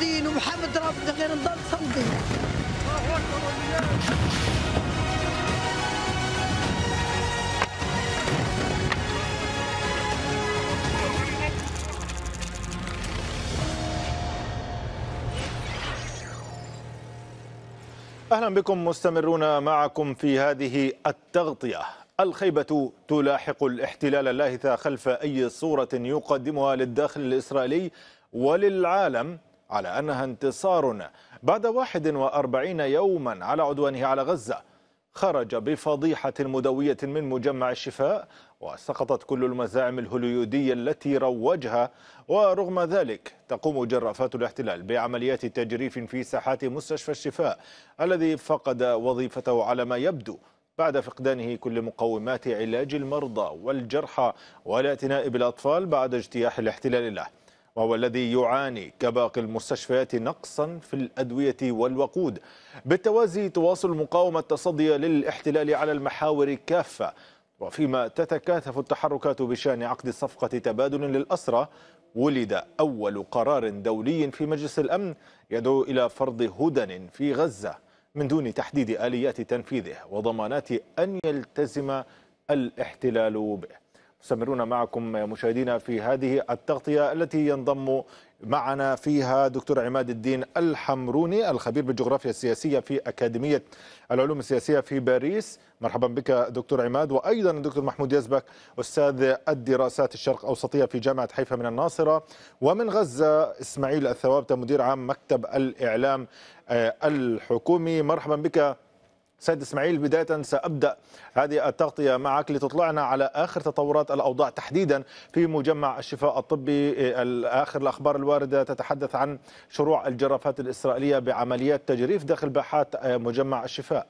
صامدين ومحمد رافض غير نضل صامدين. أهلا بكم مستمرون معكم في هذه التغطية. الخيبة تلاحق الاحتلال اللاهث خلف أي صورة يقدمها للداخل الإسرائيلي وللعالم على أنها انتصار. بعد 41 يوما على عدوانه على غزة خرج بفضيحة مدوية من مجمع الشفاء وسقطت كل المزاعم الهوليودية التي روجها، ورغم ذلك تقوم جرافات الاحتلال بعمليات تجريف في ساحات مستشفى الشفاء الذي فقد وظيفته على ما يبدو بعد فقدانه كل مقومات علاج المرضى والجرحى والاعتناء بالأطفال بعد اجتياح الاحتلال له، وهو الذي يعاني كباقي المستشفيات نقصا في الأدوية والوقود. بالتوازي تواصل المقاومة التصدي للاحتلال على المحاور كافة، وفيما تتكاثف التحركات بشأن عقد صفقة تبادل للأسرى ولد أول قرار دولي في مجلس الأمن يدعو إلى فرض هدن في غزة من دون تحديد آليات تنفيذه وضمانات أن يلتزم الاحتلال به. مستمرون معكم مشاهدينا في هذه التغطية التي ينضم معنا فيها دكتور عماد الدين الحمروني الخبير بالجغرافيا السياسية في أكاديمية العلوم السياسية في باريس. مرحبا بك دكتور عماد. وأيضا الدكتور محمود يزبك أستاذ الدراسات الشرق أوسطية في جامعة حيفا من الناصرة. ومن غزة إسماعيل الثوابت مدير عام مكتب الإعلام الحكومي. مرحبا بك سيد إسماعيل. بداية سأبدأ هذه التغطية معك لتطلعنا على آخر تطورات الأوضاع تحديدا في مجمع الشفاء الطبي. آخر الأخبار الواردة تتحدث عن شروع الجرافات الإسرائيلية بعمليات تجريف داخل باحات مجمع الشفاء.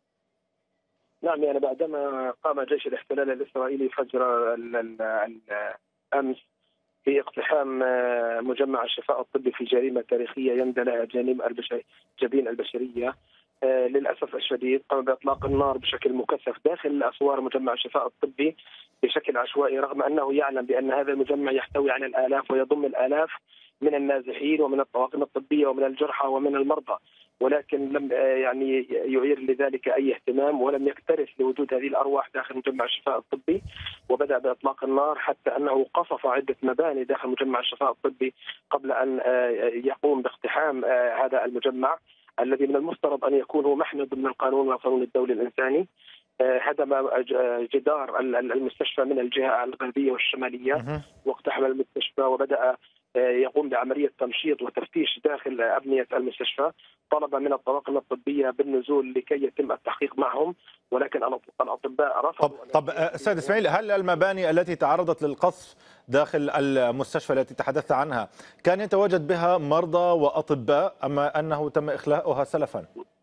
نعم، يعني بعدما قام جيش الاحتلال الإسرائيلي فجر الأمس باقتحام مجمع الشفاء الطبي في جريمة تاريخية يندى لها جبين البشرية، للأسف الشديد قام بإطلاق النار بشكل مكثف داخل أسوار مجمع الشفاء الطبي بشكل عشوائي، رغم أنه يعلم بأن هذا المجمع يحتوي على الآلاف ويضم الآلاف من النازحين ومن الطواقم الطبية ومن الجرحى ومن المرضى، ولكن لم يعني يعير لذلك أي اهتمام ولم يكترث لوجود هذه الأرواح داخل مجمع الشفاء الطبي، وبدأ بإطلاق النار حتى أنه قصف عدة مباني داخل مجمع الشفاء الطبي قبل أن يقوم باقتحام هذا المجمع الذي من المفترض أن يكون هو محمي ضمن القانون والقانون الدولي الإنساني. هدم جدار المستشفى من الجهة الغربية والشمالية واقتحم المستشفى، وبدأ يقوم بعملية تمشيط وتفتيش داخل أبنية المستشفى. طلب من الطواقم الطبية بالنزول لكي يتم التحقيق معهم، ولكن الأطباء رفضوا. طب أستاذ إسماعيل، هل المباني التي تعرضت للقصف داخل المستشفى التي تحدثت عنها كان يتواجد بها مرضى وأطباء أما أنه تم إخلاؤها سلفا؟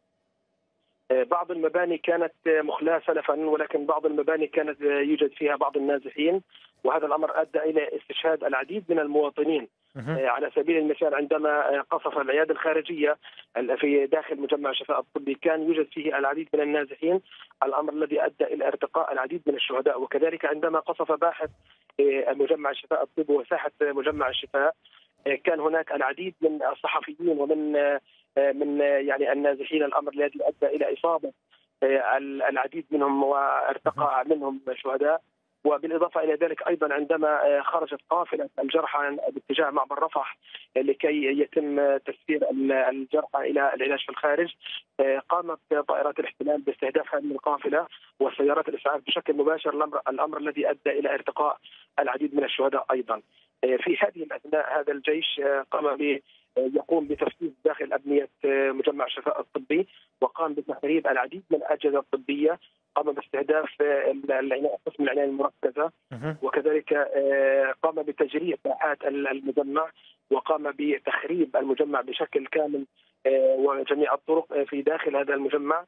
بعض المباني كانت مخلاة سلفا، ولكن بعض المباني كانت يوجد فيها بعض النازحين، وهذا الأمر أدى إلى استشهاد العديد من المواطنين. على سبيل المثال عندما قصف العيادة الخارجية في داخل مجمع الشفاء الطبي كان يوجد فيه العديد من النازحين، الأمر الذي أدى إلى ارتقاء العديد من الشهداء. وكذلك عندما قصف باحث مجمع الشفاء الطبي وساحة مجمع الشفاء كان هناك العديد من الصحفيين ومن يعني النازحين، الأمر الذي أدى إلى إصابة العديد منهم وارتقاء منهم شهداء. وبالإضافة إلى ذلك أيضا عندما خرجت قافلة الجرحى باتجاه معبر رفح لكي يتم تسفير الجرحى إلى العلاج في الخارج، قامت طائرات الاحتلال باستهداف هذه القافلة وسيارات الإسعاف بشكل مباشر، الأمر الذي أدى إلى ارتقاء العديد من الشهداء أيضا. في هذه الأثناء هذا الجيش قام يقوم بتفتيش داخل أبنية مجمع الشفاء الطبي، وقام بتخريب العديد من الأجهزة الطبية، قام باستهداف قسم العناية المركزة، وكذلك قام بتجريف ساحات المجمع، وقام بتخريب المجمع بشكل كامل وجميع الطرق في داخل هذا المجمع.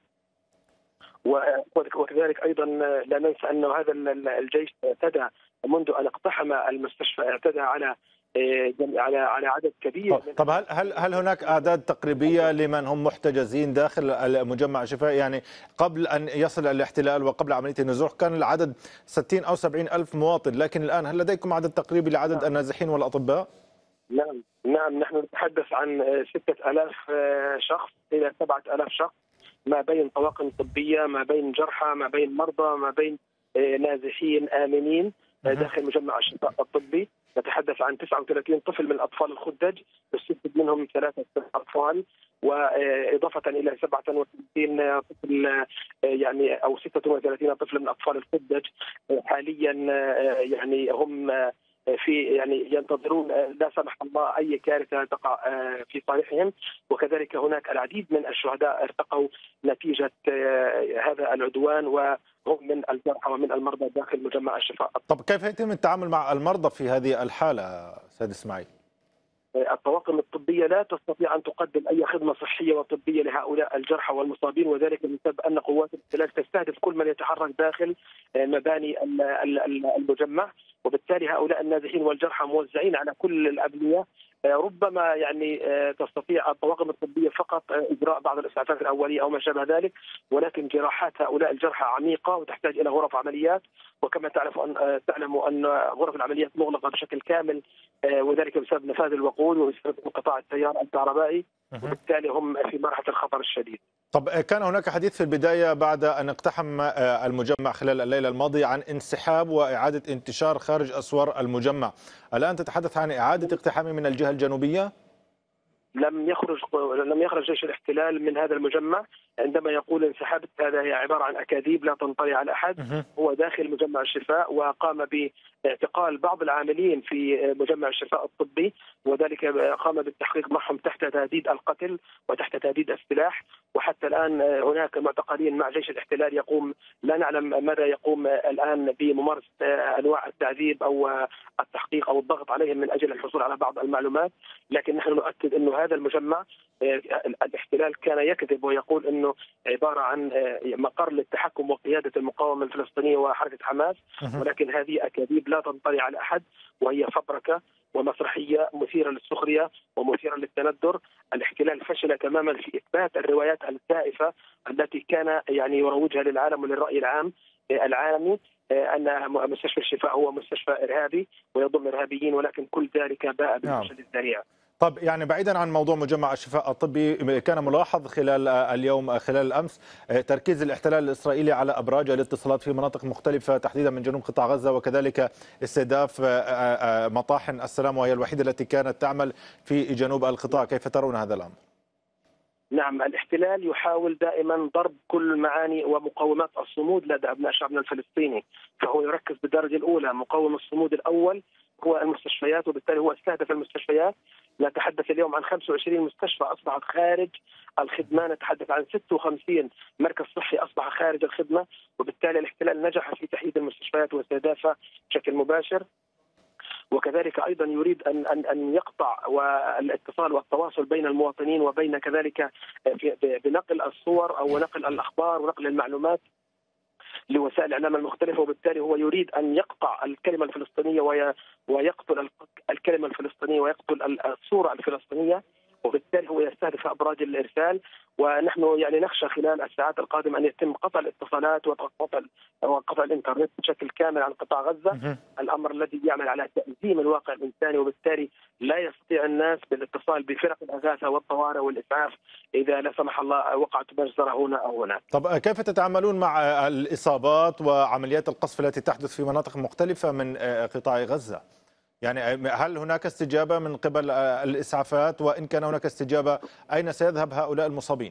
وكذلك أيضا لا ننسى أن هذا الجيش اعتدى منذ أن اقتحم المستشفى، اعتدى على عدد كبير. طب هل هناك أعداد تقريبية لمن هم محتجزين داخل المجمع الشفاء؟ يعني قبل أن يصل الاحتلال وقبل عملية النزوح كان العدد 60 أو 70 ألف مواطن، لكن الآن هل لديكم عدد تقريبي لعدد النازحين والأطباء؟ نعم نحن نتحدث عن 6000 شخص إلى 7000 شخص، ما بين طواقم طبية، ما بين جرحى، ما بين مرضى، ما بين نازحين آمنين داخل مجمع الشفاء الطبي. نتحدث عن 39 طفل من الأطفال الخدج، استشهد منهم 3 أطفال، وإضافة إلى 37 طفل يعني أو 36 طفل من أطفال الخدج حاليا يعني هم يعني ينتظرون لا سمح الله أي كارثة تقع في صالحهم. وكذلك هناك العديد من الشهداء ارتقوا نتيجة هذا العدوان، وهم من الجرحى ومن المرضى داخل مجمع الشفاء. طب كيف يتم التعامل مع المرضى في هذه الحالة سيد إسماعيل؟ الطواقم الطبية لا تستطيع أن تقدم أي خدمة صحية وطبية لهؤلاء الجرحى والمصابين، وذلك بسبب أن قوات الاحتلال تستهدف كل من يتحرك داخل مباني المجمع، وبالتالي هؤلاء النازحين والجرحى موزعين على كل الأبنية. ربما يعني تستطيع الطواقم الطبية فقط إجراء بعض الإسعافات الأولية أو ما شابه ذلك، ولكن جراحات هؤلاء الجرحى عميقة وتحتاج إلى غرف عمليات، وكما تعلموا أن غرف العمليات مغلقة بشكل كامل، وذلك بسبب نفاذ الوقود وبسبب انقطاع التيار الكهربائي، وبالتالي هم في مرحلة الخطر الشديد. طب كان هناك حديث في البداية بعد أن اقتحم المجمع خلال الليلة الماضية عن انسحاب وإعادة انتشار خارج أسوار المجمع، الآن تتحدث عن إعادة اقتحامه من الجهة الجنوبية؟ لم يخرج جيش الاحتلال من هذا المجمع. عندما يقول انسحبت، هذا هي عبارة عن أكاذيب لا تنطلي على أحد. هو داخل مجمع الشفاء، وقام باعتقال بعض العاملين في مجمع الشفاء الطبي، وذلك قام بالتحقيق معهم تحت تهديد القتل وتحت تهديد السلاح. وحتى الآن هناك معتقلين مع جيش الاحتلال يقوم، لا نعلم ماذا يقوم الآن بممارسة أنواع التعذيب أو التحقيق أو الضغط عليهم من أجل الحصول على بعض المعلومات. لكن نحن نؤكد أن هذا المجمع الاحتلال كان يكذب ويقول أنه عبارة عن مقر للتحكم وقيادة المقاومة الفلسطينية وحركة حماس، ولكن هذه أكاذيب لا تنطلي على أحد، وهي فبركة ومسرحية مثيرة للسخرية ومثيرة للتندر. الاحتلال فشل تماما في إثبات الروايات الزائفة التي كان يعني يروجها للعالم وللرأي العام العالمي، أن مستشفى الشفاء هو مستشفى إرهابي ويضم إرهابيين، ولكن كل ذلك باء بالفشل الذريع. طب يعني بعيدا عن موضوع مجمع الشفاء الطبي، كان ملاحظ خلال اليوم خلال الأمس تركيز الاحتلال الإسرائيلي على أبراج الاتصالات في مناطق مختلفة تحديدا من جنوب قطاع غزة، وكذلك استهداف مطاحن السلام وهي الوحيدة التي كانت تعمل في جنوب القطاع. كيف ترون هذا الأمر؟ نعم، الاحتلال يحاول دائما ضرب كل معاني ومقومات الصمود لدى أبناء شعبنا الفلسطيني، فهو يركز بالدرجة الأولى. مقوم الصمود الأول هو المستشفيات، وبالتالي هو استهدف المستشفيات. نتحدث اليوم عن 25 مستشفى أصبحت خارج الخدمة، نتحدث عن 56 مركز صحي أصبح خارج الخدمة، وبالتالي الاحتلال نجح في تحييد المستشفيات واستهدافها بشكل مباشر. وكذلك أيضا يريد أن يقطع الاتصال والتواصل بين المواطنين وبين كذلك بنقل الصور أو نقل الأخبار ونقل المعلومات لوسائل الإعلام المختلفة، وبالتالي هو يريد أن يقطع الكلمة الفلسطينية ويقتل الكلمة الفلسطينية ويقتل الصورة الفلسطينية، وبالتالي هو يستهدف أبراج الإرسال. ونحن يعني نخشى خلال الساعات القادمة أن يتم قطع الاتصالات وقطع الإنترنت بشكل كامل عن قطاع غزة، الأمر الذي يعمل على تأزيم الواقع الإنساني، وبالتالي لا يستطيع الناس بالاتصال بفرق الإغاثة والطوارئ والإسعاف إذا لا سمح الله وقعت مجزرة هنا أو هناك. طب كيف تتعاملون مع الإصابات وعمليات القصف التي تحدث في مناطق مختلفة من قطاع غزة؟ يعني هل هناك استجابة من قبل الإسعافات؟ وإن كان هناك استجابة، أين سيذهب هؤلاء المصابين؟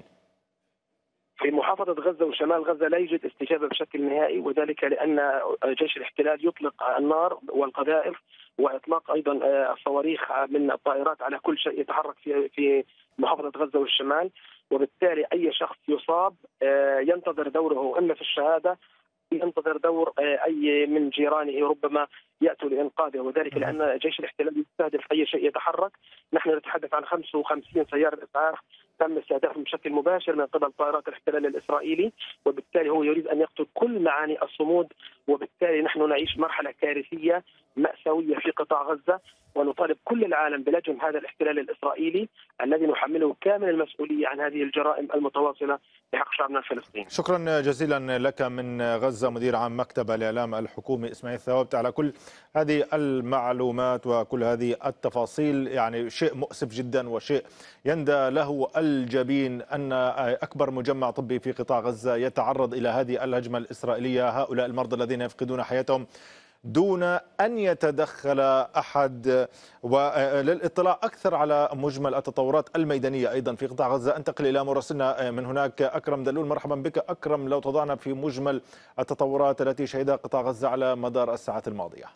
في محافظة غزة وشمال غزة لا يوجد استجابة بشكل نهائي، وذلك لأن جيش الاحتلال يطلق النار والقذائف وإطلاق أيضا الصواريخ من الطائرات على كل شيء يتحرك في محافظة غزة والشمال، وبالتالي أي شخص يصاب ينتظر دوره إما في الشهادة، ينتظر دور أي من جيرانه ربما يأتوا لإنقاذه، وذلك لأن جيش الاحتلال يستهدف أي شيء يتحرك. نحن نتحدث عن 55 سيارة إسعاف تم استهدافهم بشكل مباشر من قبل طائرات الاحتلال الإسرائيلي، وبالتالي هو يريد أن يقتل كل معاني الصمود، وبالتالي نحن نعيش مرحلة كارثية مأساوية في قطاع غزة، ونطالب كل العالم بلجم هذا الاحتلال الإسرائيلي الذي نحمله كامل المسؤولية عن هذه الجرائم المتواصلة بحق شعبنا الفلسطيني. شكرا جزيلا لك من غزة مدير عام مكتب الإعلام الحكومي إسماعيل ثوابت على كل هذه المعلومات وكل هذه التفاصيل. يعني شيء مؤسف جدا وشيء يندى له الجبين أن أكبر مجمع طبي في قطاع غزة يتعرض إلى هذه الهجمة الإسرائيلية، هؤلاء المرضى الذين يفقدون حياتهم دون أن يتدخل أحد. وللإطلاع أكثر على مجمل التطورات الميدانية أيضا في قطاع غزة أنتقل إلى مراسلنا من هناك أكرم دلول. مرحبا بك أكرم، لو تضعنا في مجمل التطورات التي شهدها قطاع غزة على مدار الساعات الماضية.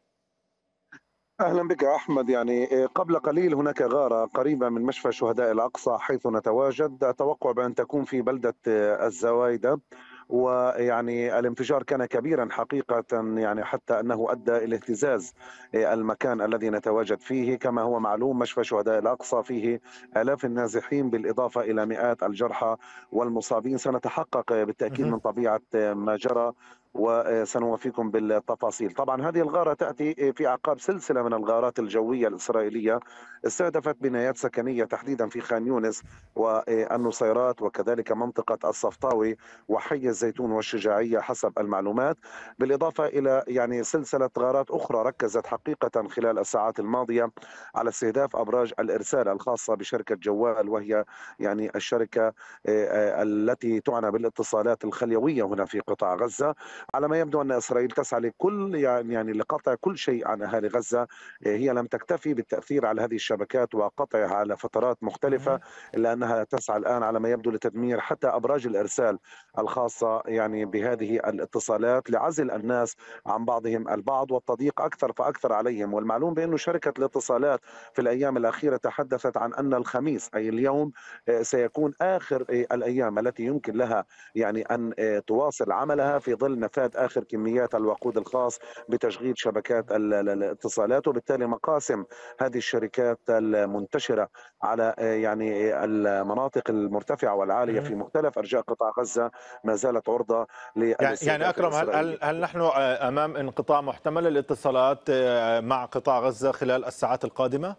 أهلا بك أحمد. يعني قبل قليل هناك غارة قريبة من مشفى شهداء الأقصى حيث نتواجد، أتوقع بأن تكون في بلدة الزوايدة، ويعني الانفجار كان كبيرا حقيقة، يعني حتى أنه أدى إلى اهتزاز المكان الذي نتواجد فيه. كما هو معلوم مشفى شهداء الأقصى فيه آلاف النازحين بالإضافة إلى مئات الجرحى والمصابين. سنتحقق بالتأكيد من طبيعة ما جرى وسنوافيكم بالتفاصيل. طبعا هذه الغارة تأتي في أعقاب سلسلة من الغارات الجوية الإسرائيلية استهدفت بنايات سكنية تحديدا في خان يونس والنصيرات وكذلك منطقة الصفطاوي وحي الزيتون والشجاعية حسب المعلومات، بالإضافة إلى يعني سلسلة غارات أخرى ركزت حقيقة خلال الساعات الماضية على استهداف أبراج الإرسال الخاصة بشركة جوال، وهي يعني الشركة التي تعنى بالاتصالات الخليوية هنا في قطاع غزة. على ما يبدو أن إسرائيل تسعى لكل يعني لقطع كل شيء عن أهالي غزة. هي لم تكتفي بالتأثير على هذه الشبكات وقطعها على فترات مختلفة، إلا أنها تسعى الآن على ما يبدو لتدمير حتى أبراج الإرسال الخاصة يعني بهذه الاتصالات لعزل الناس عن بعضهم البعض والتضييق أكثر فأكثر عليهم. والمعلوم بأن شركة الاتصالات في الأيام الأخيرة تحدثت عن أن الخميس أي اليوم سيكون آخر الأيام التي يمكن لها يعني أن تواصل عملها في ظل نفاذ آخر كميات الوقود الخاص بتشغيل شبكات الاتصالات. وبالتالي مقاسم هذه الشركات المنتشرة على يعني المناطق المرتفعة والعالية في مختلف أرجاء قطاع غزة ما زالت عرضة يعني أكرم، هل نحن أمام انقطاع محتمل للاتصالات مع قطاع غزة خلال الساعات القادمة؟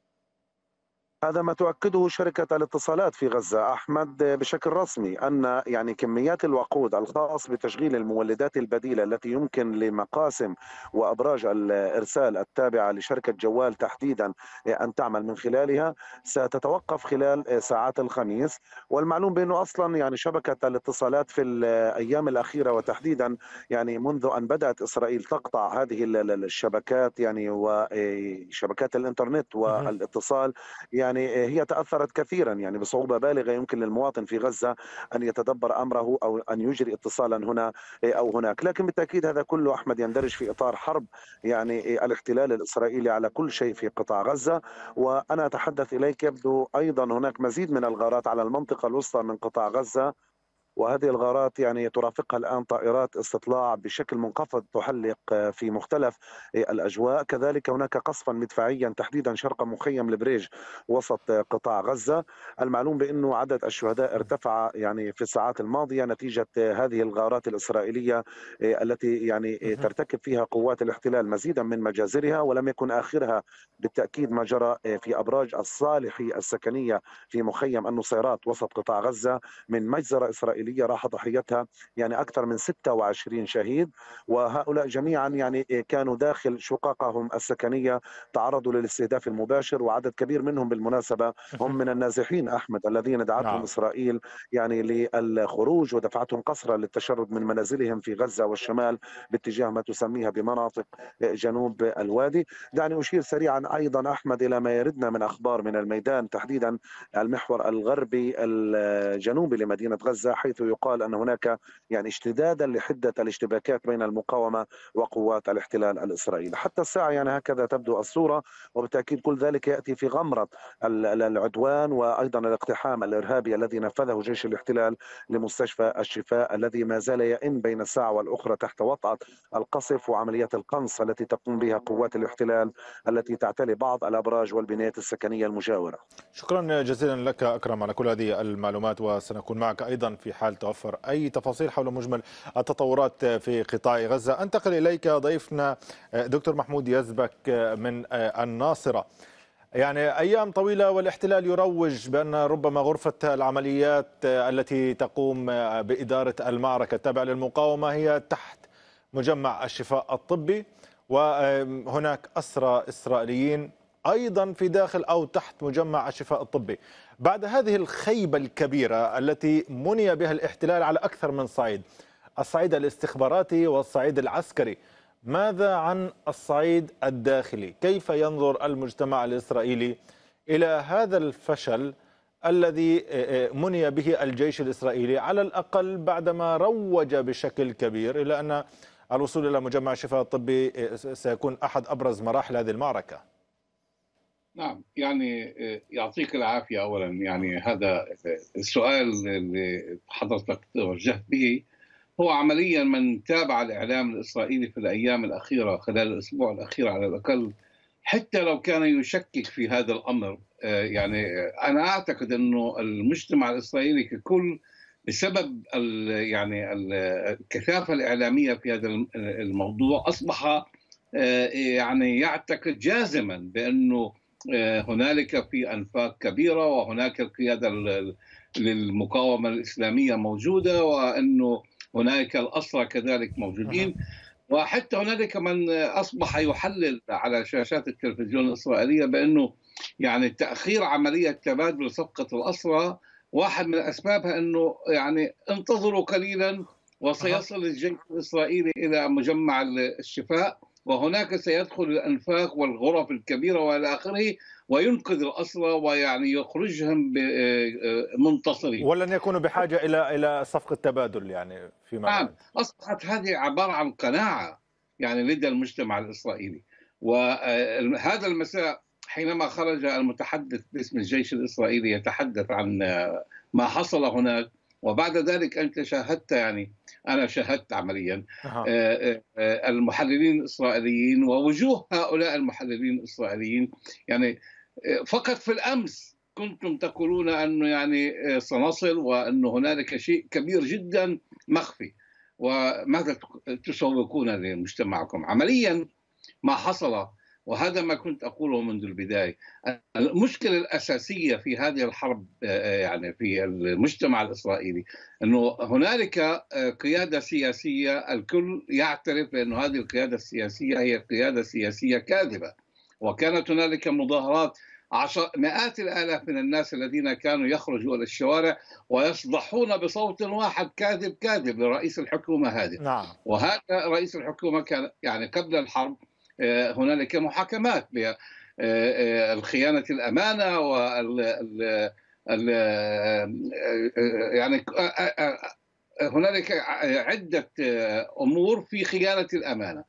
هذا ما تؤكده شركة الاتصالات في غزة أحمد بشكل رسمي، أن يعني كميات الوقود الخاص بتشغيل المولدات البديلة التي يمكن لمقاسم وأبراج الإرسال التابعة لشركة جوال تحديدا أن تعمل من خلالها ستتوقف خلال ساعات الخميس. والمعلوم بأنه أصلا يعني شبكة الاتصالات في الأيام الأخيرة وتحديدا يعني منذ أن بدأت إسرائيل تقطع هذه الشبكات يعني وشبكات الإنترنت والاتصال يعني هي تأثرت كثيرا يعني بصعوبة بالغة. يمكن للمواطن في غزة أن يتدبر أمره أو أن يجري اتصالا هنا أو هناك. لكن بالتأكيد هذا كله أحمد يندرج في إطار حرب يعني الاحتلال الإسرائيلي على كل شيء في قطاع غزة. وأنا أتحدث إليك يبدو أيضا هناك مزيد من الغارات على المنطقة الوسطى من قطاع غزة، وهذه الغارات يعني ترافقها الآن طائرات استطلاع بشكل منخفض تحلق في مختلف الأجواء. كذلك هناك قصفا مدفعيا تحديدا شرق مخيم البريج وسط قطاع غزة. المعلوم بأنه عدد الشهداء ارتفع يعني في الساعات الماضية نتيجة هذه الغارات الإسرائيلية التي يعني ترتكب فيها قوات الاحتلال مزيدا من مجازرها، ولم يكن آخرها بالتأكيد ما جرى في أبراج الصالحي السكنية في مخيم النصيرات وسط قطاع غزة من مجزرة إسرائيلية راح ضحيتها يعني أكثر من 26 شهيد. وهؤلاء جميعا يعني كانوا داخل شققهم السكنية تعرضوا للاستهداف المباشر، وعدد كبير منهم بالمناسبة هم من النازحين أحمد الذين دعتهم إسرائيل يعني للخروج ودفعتهم قسرا للتشرد من منازلهم في غزة والشمال باتجاه ما تسميها بمناطق جنوب الوادي. دعني أشير سريعا أيضا أحمد إلى ما يردنا من أخبار من الميدان تحديدا المحور الغربي الجنوبي لمدينة غزة، حيث حيث يقال أن هناك يعني اشتدادا لحدة الاشتباكات بين المقاومة وقوات الاحتلال الإسرائيلي. حتى الساعة يعني هكذا تبدو الصورة، وبالتأكيد كل ذلك يأتي في غمرة العدوان وأيضا الاقتحام الإرهابي الذي نفذه جيش الاحتلال لمستشفى الشفاء، الذي ما زال يئن بين الساعة والأخرى تحت وطأة القصف وعمليات القنص التي تقوم بها قوات الاحتلال التي تعتلي بعض الأبراج والبنايات السكنية المجاورة. شكرا جزيلا لك أكرم على كل هذه المعلومات، وسنكون معك أيضا في حال توفر أي تفاصيل حول مجمل التطورات في قطاع غزة. أنتقل إليك ضيفنا دكتور محمود يزبك من الناصرة. يعني أيام طويلة والاحتلال يروج بأن ربما غرفة العمليات التي تقوم بإدارة المعركة التابعة للمقاومة هي تحت مجمع الشفاء الطبي، وهناك أسرى إسرائيليين أيضا في داخل أو تحت مجمع الشفاء الطبي. بعد هذه الخيبة الكبيرة التي مني بها الاحتلال على أكثر من صعيد، الصعيد الاستخباراتي والصعيد العسكري، ماذا عن الصعيد الداخلي؟ كيف ينظر المجتمع الإسرائيلي إلى هذا الفشل الذي مني به الجيش الإسرائيلي، على الأقل بعدما روج بشكل كبير إلى أن الوصول إلى مجمع الشفاء الطبي سيكون أحد أبرز مراحل هذه المعركة؟ نعم، يعني يعطيك العافية. أولا يعني هذا السؤال اللي حضرتك توجهت به هو عمليا من تابع الإعلام الإسرائيلي في الأيام الأخيرة خلال الأسبوع الأخير على الأقل، حتى لو كان يشكك في هذا الأمر، يعني أنا أعتقد أنه المجتمع الإسرائيلي ككل بسبب يعني الكثافة الإعلامية في هذا الموضوع أصبح يعني يعتقد جازما بأنه هنالك في أنفاق كبيرة، وهناك القيادة للمقاومة الإسلامية موجودة، وأنه هناك الأسرى كذلك موجودين. وحتى هنالك من أصبح يحلل على شاشات التلفزيون الإسرائيلية بأنه يعني تأخير عملية تبادل صفقة الأسرى واحد من أسبابها أنه يعني انتظروا قليلا وسيصل الجيش الإسرائيلي إلى مجمع الشفاء، وهناك سيدخل الأنفاق والغرف الكبيرة وإلى آخره وينقذ الأسرى ويعني يخرجهم منتصرين، ولن يكونوا بحاجة إلى صفقة تبادل يعني فيما بعد. أصبحت هذه عبارة عن قناعة يعني لدى المجتمع الإسرائيلي. وهذا المساء حينما خرج المتحدث باسم الجيش الإسرائيلي يتحدث عن ما حصل هناك، وبعد ذلك أنت شاهدت، يعني أنا شاهدت عمليا المحللين الإسرائيليين ووجوه هؤلاء المحللين الإسرائيليين. يعني فقط في الأمس كنتم تقولون أنه يعني سنصل وأنه هنالك شيء كبير جدا مخفي، وماذا تسوقون لمجتمعكم؟ عمليا ما حصل، وهذا ما كنت أقوله منذ البداية، المشكلة الأساسية في هذه الحرب يعني في المجتمع الإسرائيلي أنه هنالك قيادة سياسية الكل يعترف بأن هذه القيادة السياسية هي قيادة سياسية كاذبة، وكانت هنالك مظاهرات مئات الآلاف من الناس الذين كانوا يخرجوا إلى الشوارع ويصدحون بصوت واحد كاذب كاذب لرئيس الحكومة هذه. نعم. وهذا رئيس الحكومة كان يعني قبل الحرب هنالك محاكمات بالخيانة الأمانة يعني هنالك عدة أمور في خيانة الأمانة،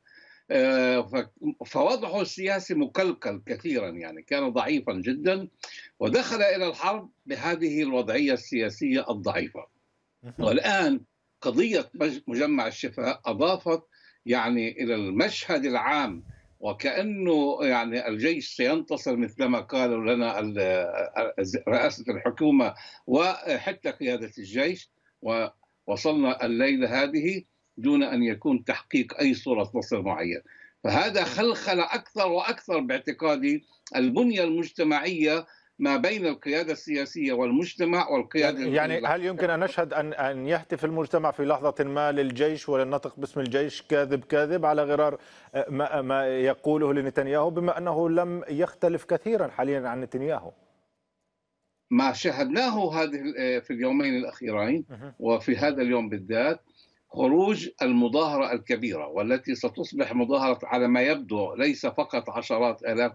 فوضعه السياسي مكلكل كثيرا، يعني كان ضعيفا جدا، ودخل إلى الحرب بهذه الوضعية السياسية الضعيفة. والآن قضية مجمع الشفاء أضافت يعني إلى المشهد العام، وكأنه يعني الجيش سينتصر مثلما قالوا لنا رئاسة الحكومة وحتى قيادة الجيش، ووصلنا الليلة هذه دون أن يكون تحقيق أي صورة نصر معين. فهذا خلخل أكثر وأكثر باعتقادي البنية المجتمعية ما بين القيادة السياسية والمجتمع والقيادة. يعني هل يمكن أن نشهد أن يهتف المجتمع في لحظة ما للجيش وللنطق باسم الجيش كاذب كاذب، على غرار ما يقوله لنتنياهو، بما أنه لم يختلف كثيرا حاليا عن نتنياهو؟ ما شاهدناه هذه في اليومين الأخيرين وفي هذا اليوم بالذات خروج المظاهرة الكبيرة، والتي ستصبح مظاهرة على ما يبدو ليس فقط عشرات آلاف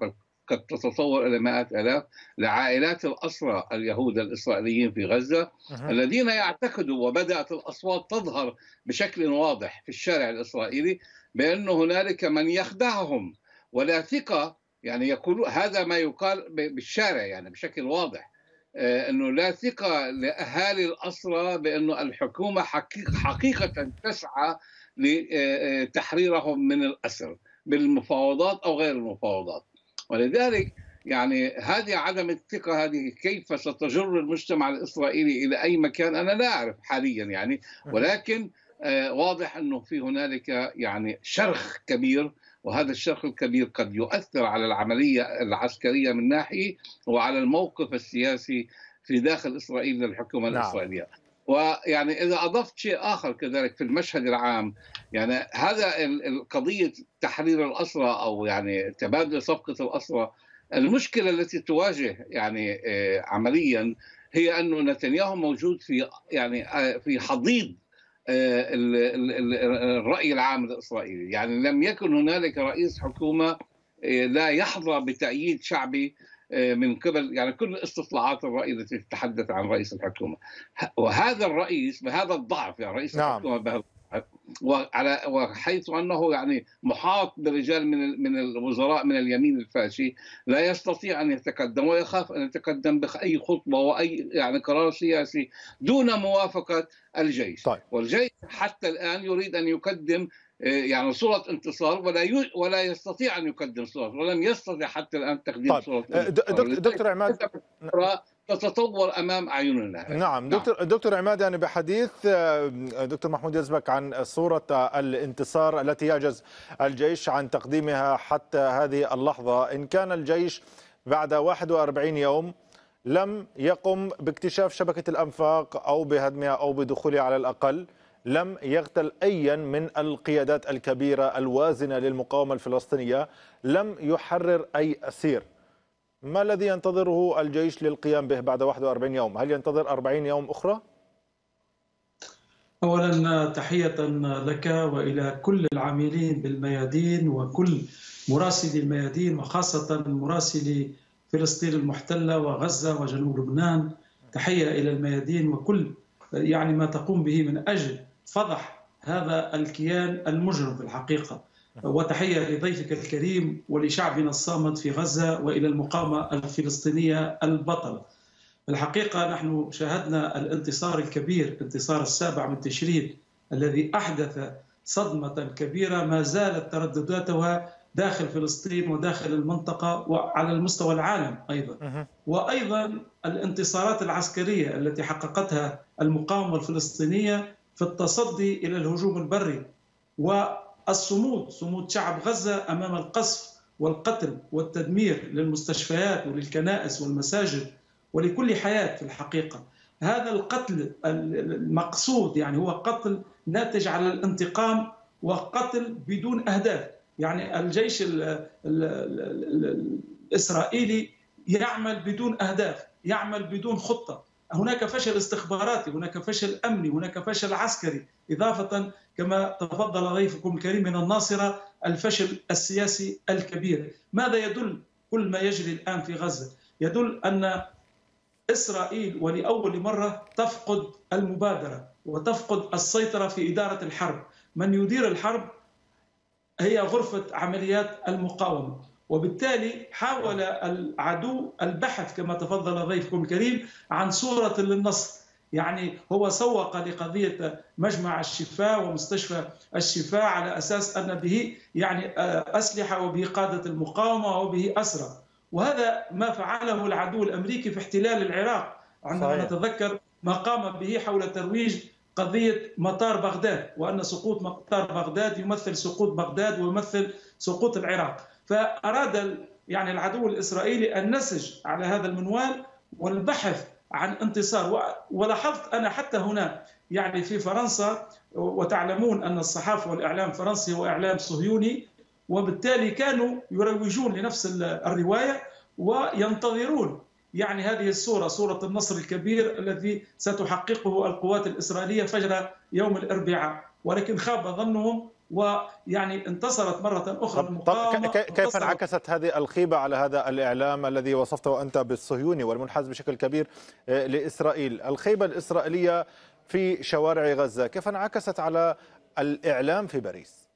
قد تتطور إلى مئات آلاف لعائلات الأسرى اليهود الإسرائيليين في غزة الذين يعتقدوا، وبدأت الأصوات تظهر بشكل واضح في الشارع الإسرائيلي، بأن هنالك من يخدعهم ولا ثقة. يعني يقول هذا ما يقال بالشارع يعني بشكل واضح، أنه لا ثقة لأهالي الأسرى بأنه الحكومة حقيقة تسعى لتحريرهم من الأسر بالمفاوضات أو غير المفاوضات. ولذلك يعني هذه عدم الثقة هذه كيف ستجر المجتمع الإسرائيلي إلى أي مكان أنا لا أعرف حاليا يعني، ولكن واضح أنه في هنالك يعني شرخ كبير، وهذا الشرخ الكبير قد يؤثر على العملية العسكرية من ناحية وعلى الموقف السياسي في داخل إسرائيل للحكومة الإسرائيلية. ويعني إذا أضفت شيء آخر كذلك في المشهد العام، يعني هذا القضية تحرير الأسرى أو يعني تبادل صفقة الأسرى، المشكلة التي تواجه يعني عمليا هي أنه نتنياهو موجود في حضيض الرأي العام الإسرائيلي. يعني لم يكن هنالك رئيس حكومة لا يحظى بتأييد شعبي من قبل يعني كل استطلاعات الرأي التي تتحدث عن رئيس الحكومة. وهذا الرئيس بهذا الضعف، يعني رئيس الحكومة بهذا وحيث أنه يعني محاط برجال من الوزراء من اليمين الفاشي، لا يستطيع أن يتقدم ويخاف أن يتقدم بأي خطوة وأي يعني قرار سياسي دون موافقة الجيش. طيب. والجيش حتى الآن يريد أن يقدم يعني صورة انتصار ولا يستطيع أن يقدم صورة، ولم يستطيع حتى الآن تقديم صورة انتصار. دكتور عماد، تتطور أمام أعيننا. نعم دكتور عماد، يعني بحديث دكتور محمود يزبك عن صورة الانتصار التي يعجز الجيش عن تقديمها حتى هذه اللحظة، إن كان الجيش بعد 41 يوم لم يقم باكتشاف شبكة الأنفاق أو بهدمها أو بدخولها على الأقل، لم يغتل أيا من القيادات الكبيرة الوازنة للمقاومة الفلسطينية، لم يحرر أي أسير، ما الذي ينتظره الجيش للقيام به بعد 41 يوم؟ هل ينتظر 40 يوم أخرى؟ أولا تحية لك وإلى كل العاملين بالميادين وكل مراسلي الميادين وخاصة مراسلي فلسطين المحتلة وغزة وجنوب لبنان. تحية إلى الميادين وكل يعني ما تقوم به من أجل فضح هذا الكيان المجرم في الحقيقة. وتحية لضيفك الكريم ولشعبنا الصامت في غزة وإلى المقاومة الفلسطينية البطلة. الحقيقة نحن شاهدنا الانتصار الكبير، انتصار 7 من تشرين الذي أحدث صدمة كبيرة ما زالت تردداتها داخل فلسطين وداخل المنطقة وعلى المستوى العالم أيضا. وأيضا الانتصارات العسكرية التي حققتها المقاومة الفلسطينية في التصدي إلى الهجوم البري صمود شعب غزة أمام القصف والقتل والتدمير للمستشفيات وللكنائس والمساجد ولكل حياة في الحقيقة. هذا القتل المقصود يعني هو قتل ناتج على الانتقام وقتل بدون أهداف. يعني الجيش الإسرائيلي يعمل بدون أهداف، يعمل بدون خطة. هناك فشل استخباراتي، هناك فشل أمني، هناك فشل عسكري، إضافة كما تفضل ضيفكم الكريم من الناصرة الفشل السياسي الكبير. ماذا يدل كل ما يجري الآن في غزة؟ يدل أن إسرائيل ولأول مرة تفقد المبادرة وتفقد السيطرة في إدارة الحرب. من يدير الحرب هي غرفة عمليات المقاومة، وبالتالي حاول العدو البحث كما تفضل ضيفكم الكريم عن صورة للنصر. يعني هو سوق لقضية مجمع الشفاء ومستشفى الشفاء على أساس أن به يعني أسلحة وبه قادة المقاومة وبه أسرى، وهذا ما فعله العدو الأمريكي في احتلال العراق عندما نتذكر ما قام به حول ترويج قضية مطار بغداد، وأن سقوط مطار بغداد يمثل سقوط بغداد ويمثل سقوط العراق. فأراد يعني العدو الإسرائيلي النسج على هذا المنوال والبحث عن انتصار. ولاحظت أنا حتى هنا يعني في فرنسا، وتعلمون أن الصحافة والإعلام الفرنسي هو إعلام صهيوني، وبالتالي كانوا يروجون لنفس الرواية وينتظرون يعني هذه الصورة، صورة النصر الكبير الذي ستحققه القوات الإسرائيلية فجر يوم الأربعاء، ولكن خاب ظنهم ويعني انتصرت مرة أخرى المقاومة. كيف انعكست هذه الخيبة على هذا الإعلام الذي وصفته أنت بالصهيوني والمنحاز بشكل كبير لإسرائيل؟ الخيبة الإسرائيلية في شوارع غزة كيف انعكست على الإعلام في باريس؟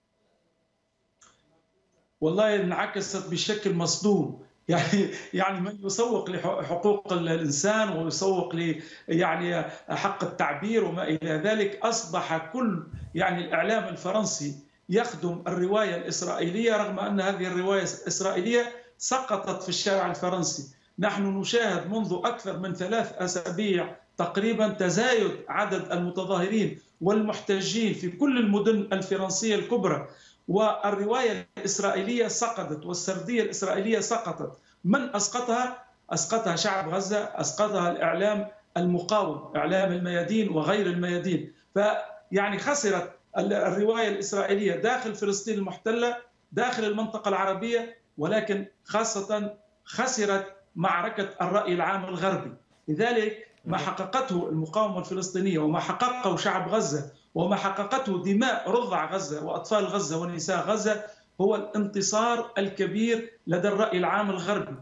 والله انعكست بشكل مصدوم. يعني من يسوق لحقوق الانسان ويسوق ل يعني حق التعبير وما الى ذلك، اصبح كل يعني الاعلام الفرنسي يخدم الروايه الاسرائيليه، رغم ان هذه الروايه الاسرائيليه سقطت في الشارع الفرنسي. نحن نشاهد منذ اكثر من 3 أسابيع تقريبا تزايد عدد المتظاهرين والمحتجين في كل المدن الفرنسيه الكبرى، والرواية الإسرائيلية سقطت والسردية الإسرائيلية سقطت. من أسقطها؟ أسقطها شعب غزة، أسقطها الإعلام المقاوم، إعلام الميادين وغير الميادين. فيعني خسرت الرواية الإسرائيلية داخل فلسطين المحتلة، داخل المنطقة العربية، ولكن خاصة خسرت معركة الرأي العام الغربي. لذلك ما حققته المقاومة الفلسطينية وما حققه شعب غزة وما حققته دماء رضع غزة وأطفال غزة ونساء غزة هو الانتصار الكبير لدى الرأي العام الغربي.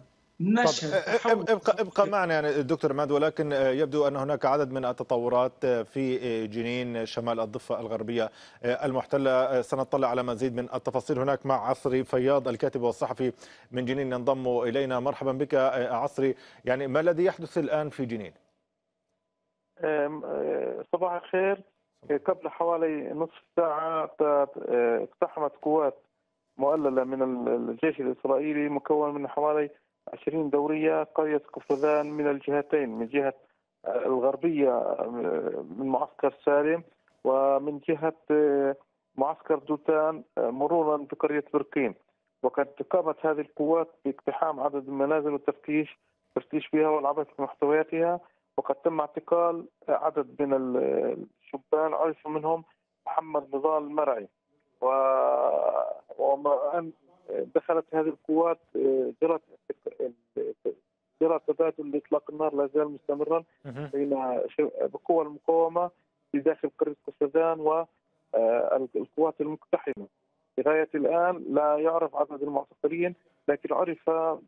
ابقى معنا يعني دكتور عماد، ولكن يبدو أن هناك عدد من التطورات في جنين شمال الضفة الغربية المحتلة. سنطلع على مزيد من التفاصيل هناك مع عصري فياض الكاتب والصحفي من جنين ينضم إلينا. مرحبا بك عصري. يعني ما الذي يحدث الآن في جنين؟ صباح الخير. قبل حوالي نصف ساعة اقتحمت قوات مؤللة من الجيش الإسرائيلي مكون من حوالي 20 دورية قرية كفردان من الجهتين، من جهة الغربية من معسكر سالم ومن جهة معسكر دوتان مرورا بقرية بركين. وقد قامت هذه القوات باقتحام عدد المنازل والتفتيش فيها والعبث بمحتوياتها، وقد تم اعتقال عدد من الشبان عرف منهم محمد نضال المرعي. وأن دخلت هذه القوات جرى تبادل لإطلاق النار لا زال مستمرا بين قوى المقاومة في داخل قرية كفردان والقوات المقتحمة. لغاية الآن لا يعرف عدد المعتقلين، لكن عرف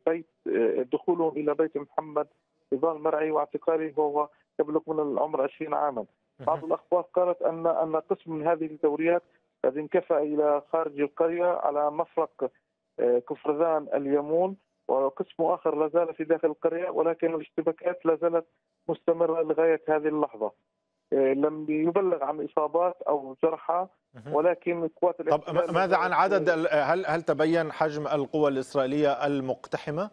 دخولهم إلى بيت محمد نضال المرعي واعتقاله وهو يبلغ من العمر 20 عاما. بعض الأخبار قالت أن قسم من هذه الدوريات قد انكفأ إلى خارج القرية على مفرق كفردان اليمون، وقسم آخر لا زال في داخل القرية، ولكن الاشتباكات لا زالت مستمرة لغاية هذه اللحظة. لم يبلغ عن إصابات أو جرحى، ولكن قوات طب ماذا عن عدد؟ هل تبين حجم القوى الإسرائيلية المقتحمة؟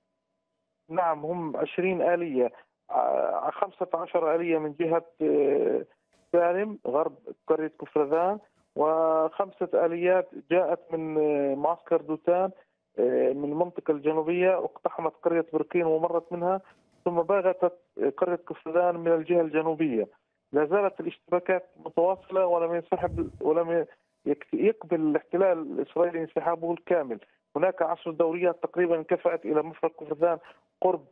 نعم، هم 20 آلية، 15 آلية من جهة سالم غرب قرية كفردان، و5 آليات جاءت من معسكر دوتان من المنطقة الجنوبية واقتحمت قرية بركين ومرت منها، ثم باغتت قرية كفردان من الجهة الجنوبية. لا زالت الاشتباكات متواصلة ولم يقبل الاحتلال الإسرائيلي انسحابه الكامل. هناك 10 دوريات تقريبا انكفأت إلى مفرق كفردان قرب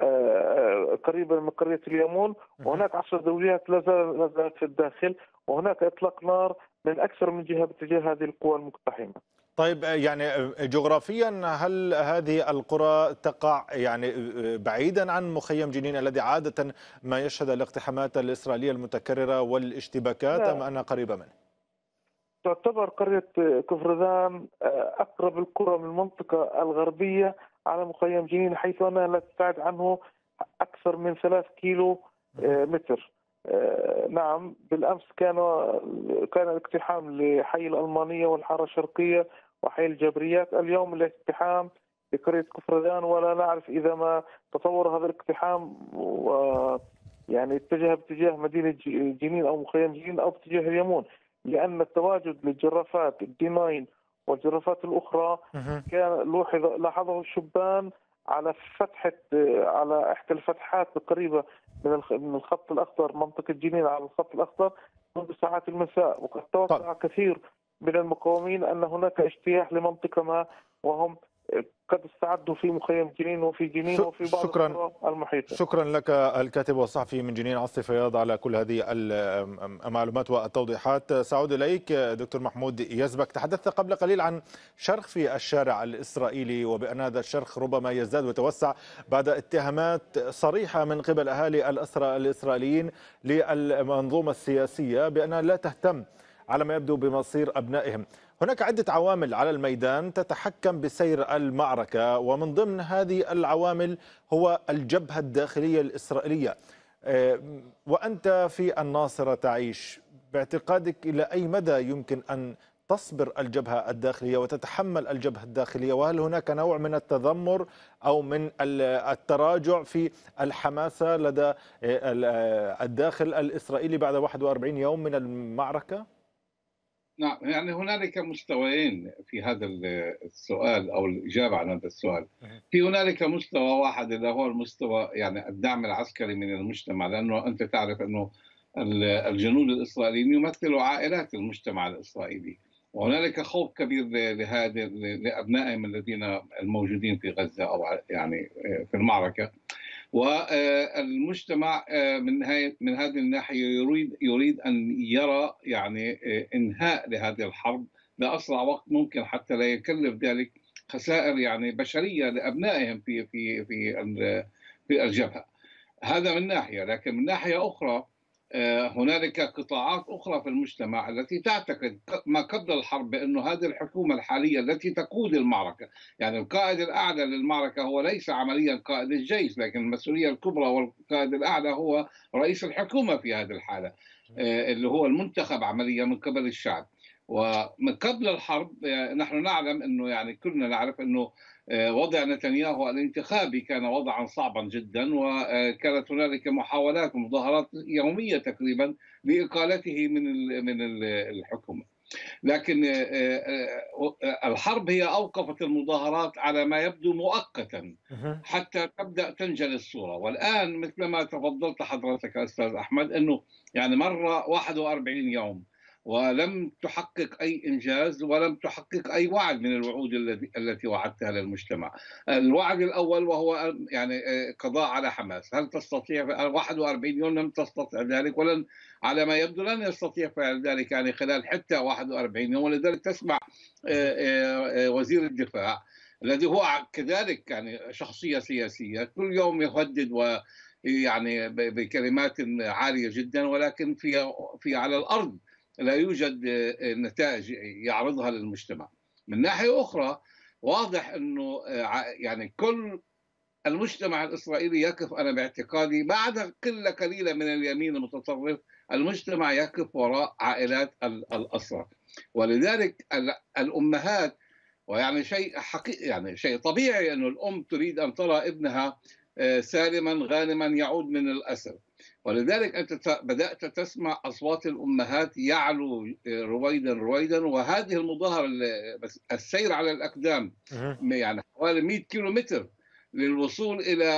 قريبا من قرية اليمون، وهناك 10 دوريات لا زالت في الداخل، وهناك إطلاق نار من أكثر من جهة باتجاه هذه القوى المقتحمة. طيب يعني جغرافيا هل هذه القرى تقع يعني بعيدا عن مخيم جنين الذي عادة ما يشهد الاقتحامات الإسرائيلية المتكررة والاشتباكات، أم أنها قريبة منه؟ تعتبر قرية كفردان أقرب القرى من المنطقة الغربية على مخيم جنين، حيث أنها لا تبتعد عنه أكثر من 3 كيلو متر. نعم، بالأمس كان الاقتحام لحي الألمانية والحارة الشرقية وحي الجبريات، اليوم الاقتحام لقرية كفردان، ولا نعرف إذا ما تطور هذا الاقتحام يعني اتجه باتجاه مدينة جنين أو مخيم جنين أو باتجاه اليمون، لأن التواجد للجرافات الدي 9 والجرافات الأخرى كان لاحظه الشبان على إحدى الفتحات القريبة من الخط الأخضر، منطقة جنين على الخط الأخضر منذ ساعات المساء. وقد توقع كثير من المقاومين أن هناك اجتياح لمنطقة ما، وهم قد استعدوا في مخيم جنين وفي جنين وفي بعض القرى المحيطة. شكرا لك الكاتب والصحفي من جنين عاصي فياض على كل هذه المعلومات والتوضيحات. سأعود إليك دكتور محمود يزبك. تحدثت قبل قليل عن شرخ في الشارع الإسرائيلي، وبأن هذا الشرخ ربما يزداد ويتوسع بعد اتهامات صريحة من قبل أهالي الأسرى الإسرائيليين للمنظومة السياسية بأنها لا تهتم على ما يبدو بمصير أبنائهم. هناك عدة عوامل على الميدان تتحكم بسير المعركة، ومن ضمن هذه العوامل هو الجبهة الداخلية الإسرائيلية. وأنت في الناصرة تعيش، باعتقادك إلى أي مدى يمكن أن تصبر الجبهة الداخلية وتتحمل الجبهة الداخلية؟ وهل هناك نوع من التذمر أو من التراجع في الحماسة لدى الداخل الإسرائيلي بعد 41 يوم من المعركة؟ نعم، يعني هنالك مستويين في هذا السؤال أو الإجابة عن هذا السؤال. في هنالك مستوى واحد اللي هو المستوى يعني الدعم العسكري من المجتمع، لأنه أنت تعرف أنه الجنود الإسرائيليين يمثلوا عائلات المجتمع الإسرائيلي، وهنالك خوف كبير لأبنائهم الذين الموجودين في غزة أو يعني في المعركة. والمجتمع من هذه الناحية يريد أن يرى يعني إنهاء لهذه الحرب لأسرع وقت ممكن، حتى لا يكلف ذلك خسائر يعني بشرية لأبنائهم في الجبهة. هذا من ناحية، لكن من ناحية أخرى هنالك قطاعات أخرى في المجتمع التي تعتقد ما قبل الحرب بأنه هذه الحكومة الحالية التي تقود المعركة، يعني القائد الأعلى للمعركة هو ليس عمليا قائد الجيش، لكن المسؤولية الكبرى والقائد الأعلى هو رئيس الحكومة في هذه الحالة، اللي هو المنتخب عمليا من قبل الشعب. ومن قبل الحرب نحن نعلم أنه يعني كلنا نعرف أنه وضع نتنياهو الانتخابي كان وضعا صعبا جدا، وكانت هنالك محاولات ومظاهرات يومية تقريبا لإقالته من الحكومة. لكن الحرب هي أوقفت المظاهرات على ما يبدو مؤقتا حتى تبدأ تنجلي الصورة. والآن مثل ما تفضلت حضرتك أستاذ أحمد أنه يعني مر 41 يوم ولم تحقق أي إنجاز ولم تحقق أي وعد من الوعود التي وعدتها للمجتمع. الوعد الأول وهو يعني قضاء على حماس، هل تستطيع 41 يوم؟ لم تستطيع ذلك، ولن على ما يبدو لن يستطيع فعل ذلك يعني خلال حتى 41 يوم. ولذلك تسمع وزير الدفاع الذي هو كذلك يعني شخصية سياسية كل يوم يهدد ويعني بكلمات عالية جدا، ولكن في على الأرض لا يوجد نتائج يعرضها للمجتمع. من ناحية أخرى واضح أنه يعني كل المجتمع الإسرائيلي يقف، أنا باعتقادي بعد قلة قليلة من اليمين المتطرف، المجتمع يقف وراء عائلات الأسرى. ولذلك الأمهات، ويعني شيء حقيقي يعني شيء طبيعي أنه الأم تريد أن ترى ابنها سالما غانما يعود من الأسر. ولذلك أنت بدأت تسمع أصوات الأمهات يعلو رويدا رويدا، وهذه المظاهرة السير على الأقدام يعني حوالي 100 كيلومتر للوصول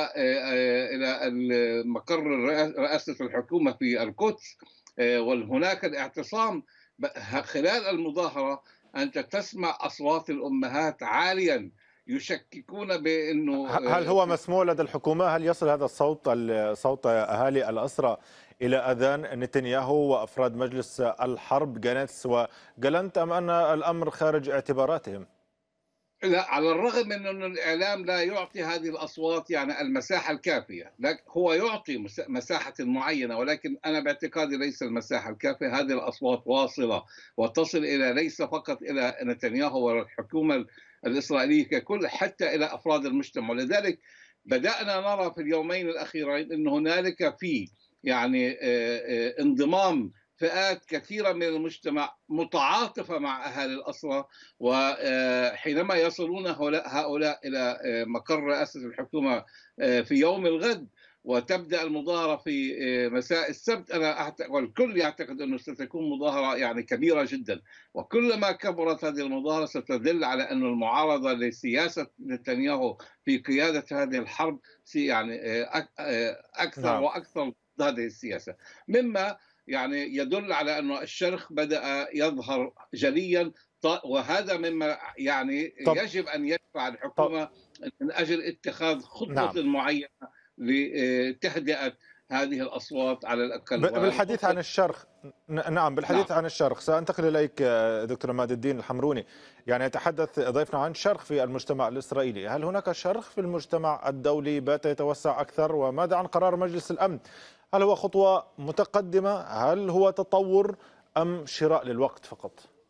إلى مقر رئاسة الحكومة في القدس، وهناك الاعتصام. خلال المظاهرة أنت تسمع أصوات الأمهات عاليا يشككون بأنه هل هو مسموع لدى الحكومة؟ هل يصل هذا الصوت صوت أهالي الأسرى إلى أذان نتنياهو وأفراد مجلس الحرب جانتس وجالنت، أم أن الأمر خارج اعتباراتهم؟ لا، على الرغم من أن الإعلام لا يعطي هذه الأصوات يعني المساحة الكافية، هو يعطي مساحة معينة، ولكن أنا باعتقادي ليس المساحة الكافية. هذه الأصوات واصلة وتصل إلى ليس فقط إلى نتنياهو والحكومة الإسرائيلية ككل، حتى إلى أفراد المجتمع. ولذلك بدأنا نرى في اليومين الأخيرين أن هنالك في يعني انضمام فئات كثيرة من المجتمع متعاطفة مع أهالي الأسرى، وحينما يصلون هؤلاء إلى مقر رئاسة الحكومة في يوم الغد وتبدأ المظاهرة في مساء السبت، أنا والكل يعتقد أنه ستكون مظاهرة يعني كبيرة جدا. وكلما كبرت هذه المظاهرة ستدل على أن المعارضة لسياسة نتنياهو في قيادة هذه الحرب يعني أكثر وأكثر هذه السياسة، مما يعني يدل على أن الشرخ بدأ يظهر جليا وهذا مما يعني يجب أن يدفع الحكومة من أجل اتخاذ خطوة معينة لتهدئة هذه الأصوات على الأقل. بالحديث عن الشرخ، نعم بالحديث عن الشرخ سأنتقل إليك دكتور عماد الدين الحمروني. يعني يتحدث ضيفنا عن شرخ في المجتمع الإسرائيلي، هل هناك شرخ في المجتمع الدولي بات يتوسع أكثر؟ وماذا عن قرار مجلس الأمن؟ هل هو خطوة متقدمة؟ هل هو تطور أم شراء للوقت فقط؟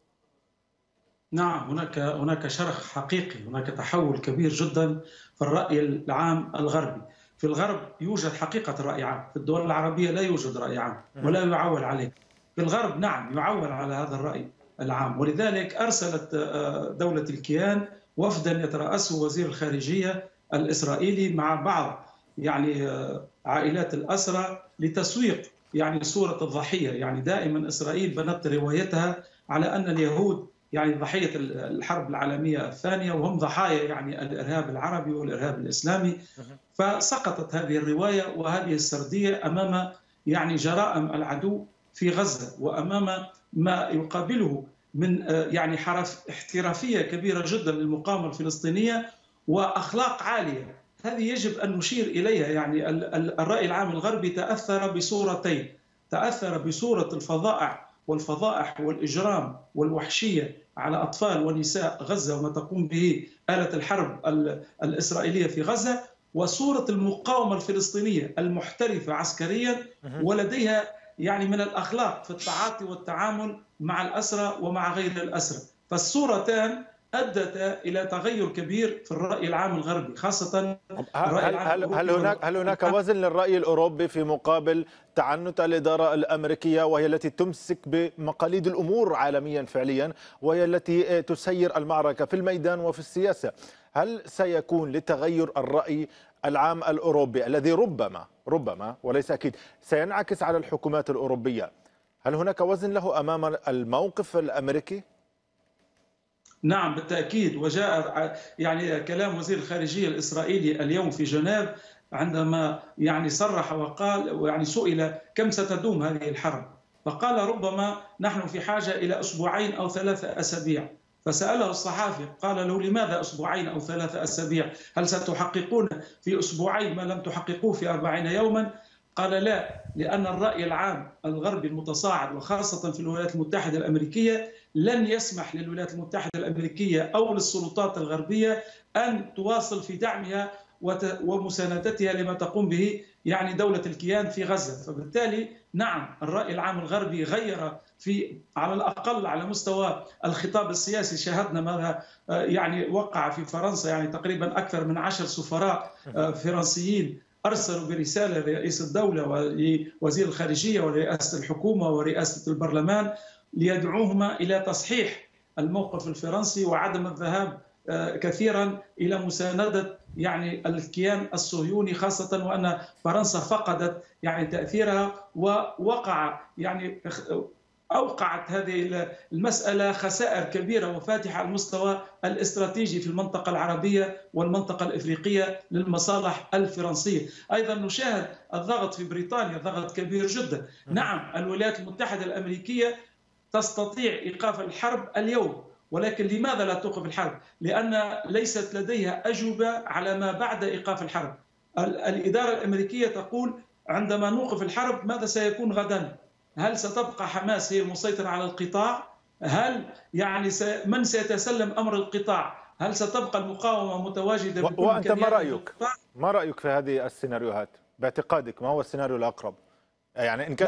نعم، هناك شرخ حقيقي، هناك تحول كبير جدا في الرأي العام الغربي. في الغرب يوجد حقيقة رأي عام، في الدول العربية لا يوجد رأي عام ولا يعول عليه. في الغرب نعم يعول على هذا الرأي العام، ولذلك أرسلت دولة الكيان وفدا يترأسه وزير الخارجية الإسرائيلي مع بعض يعني عائلات الأسرى لتسويق يعني صورة الضحية. يعني دائما إسرائيل بنت روايتها على أن اليهود يعني ضحية الحرب العالمية الثانية، وهم ضحايا يعني الإرهاب العربي والإرهاب الإسلامي. فسقطت هذه الرواية وهذه السردية أمام يعني جرائم العدو في غزة، وأمام ما يقابله من يعني احترافية كبيرة جدا للمقاومة الفلسطينية وأخلاق عالية. هذه يجب أن نشير إليها. يعني الرأي العام الغربي تأثر بصورتين، تأثر بصورة الفظائع والفضائح والإجرام والوحشية على أطفال ونساء غزة وما تقوم به آلة الحرب الإسرائيلية في غزة، وصورة المقاومة الفلسطينية المحترفة عسكريا ولديها يعني من الأخلاق في التعاطي والتعامل مع الأسرى ومع غير الأسرى. فالصورتان أدت إلى تغير كبير في الرأي العام الغربي، خاصة هل هناك وزن للرأي الأوروبي في مقابل تعنت الإدارة الأمريكية، وهي التي تمسك بمقاليد الأمور عالميا فعليا، وهي التي تسير المعركة في الميدان وفي السياسة؟ هل سيكون لتغير الرأي العام الأوروبي الذي ربما وليس أكيد سينعكس على الحكومات الأوروبية؟ هل هناك وزن له أمام الموقف الأمريكي؟ نعم بالتأكيد. وجاء يعني كلام وزير الخارجية الإسرائيلي اليوم في جنيف عندما يعني صرح وقال، ويعني سئل كم ستدوم هذه الحرب، فقال ربما نحن في حاجة إلى أسبوعين أو 3 أسابيع. فسأله الصحافي قال له لماذا أسبوعين أو 3 أسابيع؟ هل ستحققون في أسبوعين ما لم تحققوه في 40 يوما؟ قال لا، لأن الرأي العام الغربي المتصاعد وخاصة في الولايات المتحدة الأمريكية لن يسمح للولايات المتحدة الأمريكية أو للسلطات الغربية أن تواصل في دعمها ومساندتها لما تقوم به يعني دولة الكيان في غزة. فبالتالي نعم الرأي العام الغربي غير في على الأقل على مستوى الخطاب السياسي. شاهدنا ماذا يعني وقع في فرنسا، يعني تقريبا أكثر من 10 سفراء فرنسيين أرسلوا برسالة لرئيس الدولة ولوزير الخارجية ورئاسة الحكومة ورئاسة البرلمان ليدعوهما إلى تصحيح الموقف الفرنسي وعدم الذهاب كثيرا إلى مساندة يعني الكيان الصهيوني، خاصة وأن فرنسا فقدت يعني تأثيرها ووقع يعني أوقعت هذه المسألة خسائر كبيرة وفاتحة على المستوى الاستراتيجي في المنطقة العربية والمنطقة الإفريقية للمصالح الفرنسية. أيضا نشاهد الضغط في بريطانيا ضغط كبير جدا. نعم الولايات المتحدة الأمريكية تستطيع إيقاف الحرب اليوم، ولكن لماذا لا توقف الحرب؟ لأن ليست لديها أجوبة على ما بعد إيقاف الحرب. الإدارة الأمريكية تقول عندما نوقف الحرب ماذا سيكون غدا؟ هل ستبقى حماس هي المسيطرة على القطاع؟ هل يعني من سيتسلم أمر القطاع؟ هل ستبقى المقاومة متواجدة بكل وأنت ما رأيك في هذه السيناريوهات؟ باعتقادك ما هو السيناريو الأقرب؟ يعني إن كان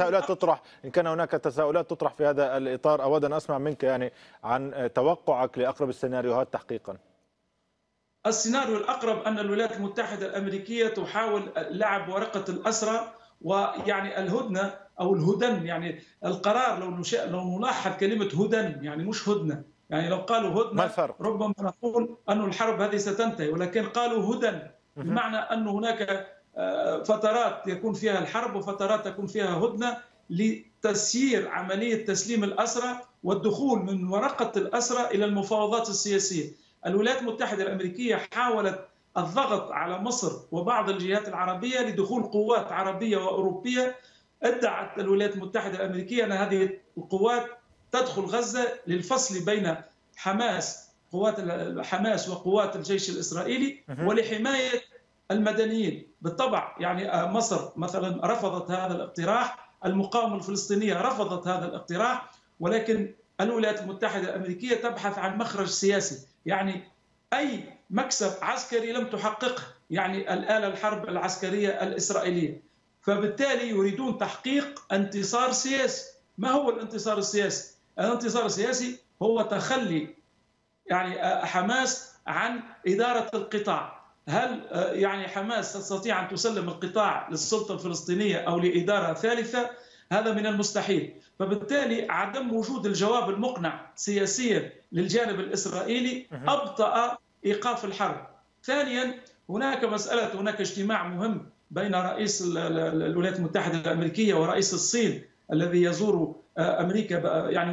هناك تساؤلات تطرح في هذا الإطار، أود أن أسمع منك يعني عن توقعك لأقرب السيناريوهات تحقيقا. السيناريو الأقرب أن الولايات المتحدة الأمريكية تحاول لعب ورقة الأسرى ويعني الهدنة أو الهدن. يعني القرار لو نلاحظ كلمة هدن يعني مش هدنة، يعني لو قالوا هدنة ربما نقول أن الحرب هذه ستنتهي، ولكن قالوا هدن بمعنى أن هناك فترات يكون فيها الحرب وفترات تكون فيها هدنة لتسيير عملية تسليم الأسرى والدخول من ورقة الأسرى إلى المفاوضات السياسية. الولايات المتحدة الأمريكية حاولت الضغط على مصر وبعض الجهات العربية لدخول قوات عربية وأوروبية. ادعت الولايات المتحدة الأمريكية أن هذه القوات تدخل غزة للفصل بين قوات حماس وقوات الجيش الإسرائيلي ولحماية المدنيين. بالطبع يعني مصر مثلا رفضت هذا الاقتراح، المقاومة الفلسطينية رفضت هذا الاقتراح، ولكن الولايات المتحدة الأمريكية تبحث عن مخرج سياسي. يعني أي مكسب عسكري لم تحققه يعني الآلة الحرب العسكرية الإسرائيلية، فبالتالي يريدون تحقيق انتصار سياسي. ما هو الانتصار السياسي؟ الانتصار السياسي هو تخلي يعني حماس عن إدارة القطاع. هل يعني حماس تستطيع أن تسلم القطاع للسلطة الفلسطينية أو لإدارة ثالثة؟ هذا من المستحيل. فبالتالي عدم وجود الجواب المقنع سياسيا للجانب الإسرائيلي أبطأ إيقاف الحرب. ثانيا هناك اجتماع مهم بين رئيس الولايات المتحدة الأمريكية ورئيس الصين الذي يزور أمريكا، يعني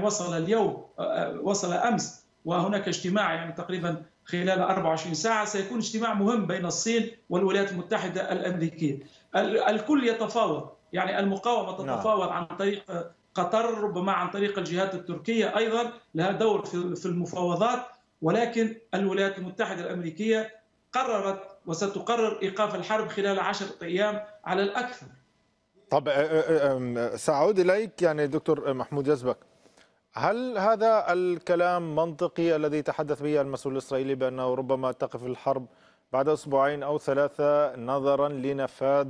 وصل أمس، وهناك اجتماع يعني تقريبا خلال 24 ساعة سيكون اجتماع مهم بين الصين والولايات المتحدة الأمريكية. الكل يتفاوض، يعني المقاومة تتفاوض عن طريق قطر، ربما عن طريق الجهات التركية أيضا لها دور في المفاوضات، ولكن الولايات المتحدة الأمريكية قررت وستقرر إيقاف الحرب خلال 10 أيام على الأكثر. طب سأعود إليك يعني دكتور محمود يزبك، هل هذا الكلام منطقي الذي تحدث به المسؤول الإسرائيلي بأنه ربما تقف الحرب بعد أسبوعين أو 3 نظرا لنفاذ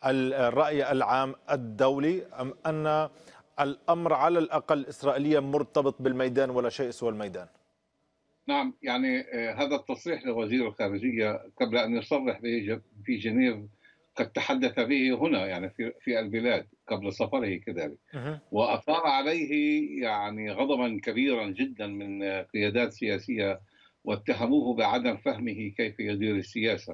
الرأي العام الدولي، أم أن الأمر على الأقل إسرائيليا مرتبط بالميدان ولا شيء سوى الميدان؟ نعم، يعني هذا التصريح لوزير الخارجية قبل أن يصرح به في جنيف قد تحدث به هنا يعني في البلاد قبل سفره كذلك، وأثار عليه يعني غضبا كبيرا جدا من قيادات سياسية واتهموه بعدم فهمه كيف يدير السياسة.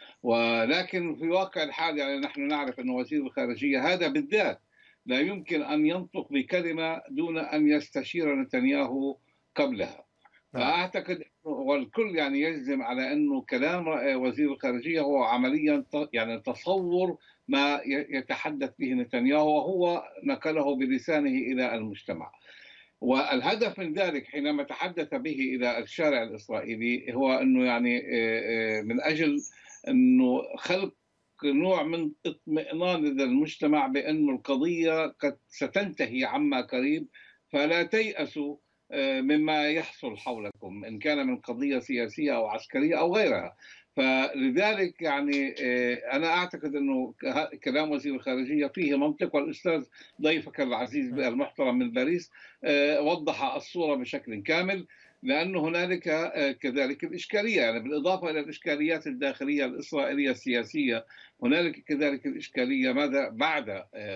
ولكن في واقع الحال يعني نحن نعرف أن وزير الخارجية هذا بالذات لا يمكن أن ينطق بكلمة دون أن يستشير نتنياهو قبلها. فأعتقد والكل يعني يجزم على أنه كلام وزير الخارجية هو عمليا يعني تصور ما يتحدث به نتنياهو، وهو نقله بلسانه إلى المجتمع. والهدف من ذلك حينما تحدث به إلى الشارع الإسرائيلي هو أنه يعني من أجل أنه خلق نوع من اطمئنان لدى المجتمع بأن القضية قد ستنتهي عما قريب، فلا تيأسوا مما يحصل حولكم إن كان من قضية سياسية أو عسكرية أو غيرها. فلذلك يعني أنا أعتقد أنه كلام وزير الخارجية فيه منطق، والأستاذ ضيفك العزيز المحترم من باريس وضح الصورة بشكل كامل، لأن هنالك كذلك الإشكالية يعني بالإضافة إلى الإشكاليات الداخلية الإسرائيلية السياسية، هنالك كذلك الإشكالية ماذا بعد.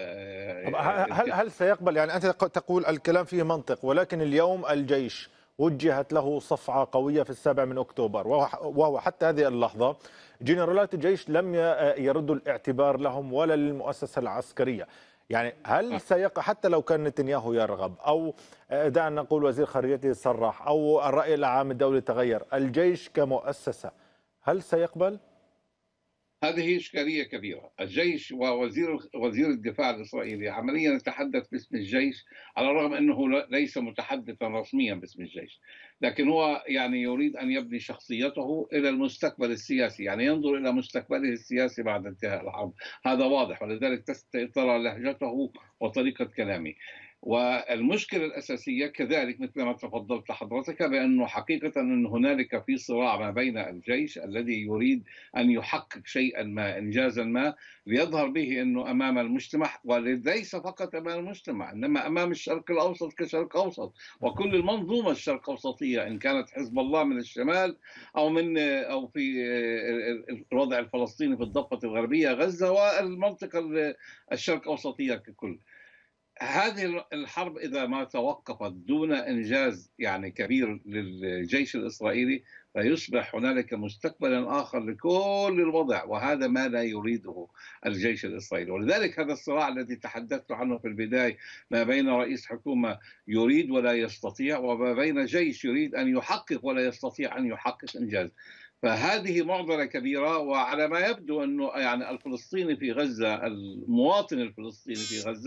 هل سيقبل، يعني أنت تقول الكلام فيه منطق، ولكن اليوم الجيش وجهت له صفعة قوية في 7 أكتوبر، وهو حتى هذه اللحظة جنرالات الجيش لم يردوا الاعتبار لهم ولا للمؤسسة العسكرية. يعني هل حتى لو كان نتنياهو يرغب أو دعنا نقول وزير خارجيته صرح أو الرأي العام الدولي تغير، الجيش كمؤسسة هل سيقبل؟ هذه إشكالية كبيرة. الجيش ووزير الدفاع الإسرائيلي عمليا يتحدث باسم الجيش على الرغم أنه ليس متحدثا رسميا باسم الجيش، لكن هو يعني يريد أن يبني شخصيته إلى المستقبل السياسي، يعني ينظر إلى مستقبله السياسي بعد انتهاء الحرب، هذا واضح، ولذلك ترى لهجته وطريقة كلامه. والمشكلة الأساسية كذلك مثل ما تفضلت حضرتك بأنه حقيقة أن هنالك في صراع ما بين الجيش الذي يريد أن يحقق شيئا ما إنجازا ما ليظهر به أنه أمام المجتمع، وليس فقط أمام المجتمع إنما أمام الشرق الأوسط كشرق أوسط وكل المنظومة الشرق أوسطية، إن كانت حزب الله من الشمال أو في الوضع الفلسطيني في الضفة الغربية غزة والمنطقة الشرق أوسطية ككل. هذه الحرب إذا ما توقفت دون إنجاز يعني كبير للجيش الإسرائيلي فيصبح هنالك مستقبلا آخر لكل الوضع، وهذا ما لا يريده الجيش الإسرائيلي. ولذلك هذا الصراع الذي تحدثت عنه في البداية ما بين رئيس حكومة يريد ولا يستطيع وما بين جيش يريد أن يحقق ولا يستطيع أن يحقق إنجاز، فهذه معضلة كبيرة. وعلى ما يبدو أنه يعني الفلسطيني في غزة، المواطن الفلسطيني في غزة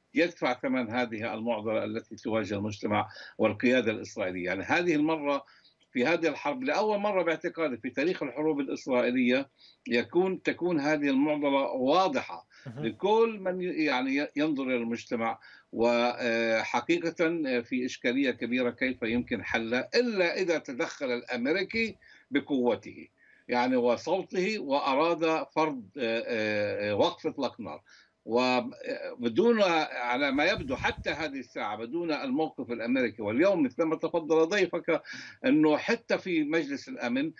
يدفع ثمن هذه المعضلة التي تواجه المجتمع والقيادة الإسرائيلية. يعني هذه المرة في هذه الحرب لأول مرة باعتقادي في تاريخ الحروب الإسرائيلية تكون هذه المعضلة واضحة لكل من يعني ينظر إلى المجتمع، وحقيقة في إشكالية كبيرة كيف يمكن حلها إلا إذا تدخل الأمريكي بقوته يعني وصوته وأراد فرض وقف إطلاق نار، وبدون على ما يبدو حتى هذه الساعة بدون الموقف الأمريكي. واليوم مثل ما تفضل ضيفك أنه حتى في مجلس الأمن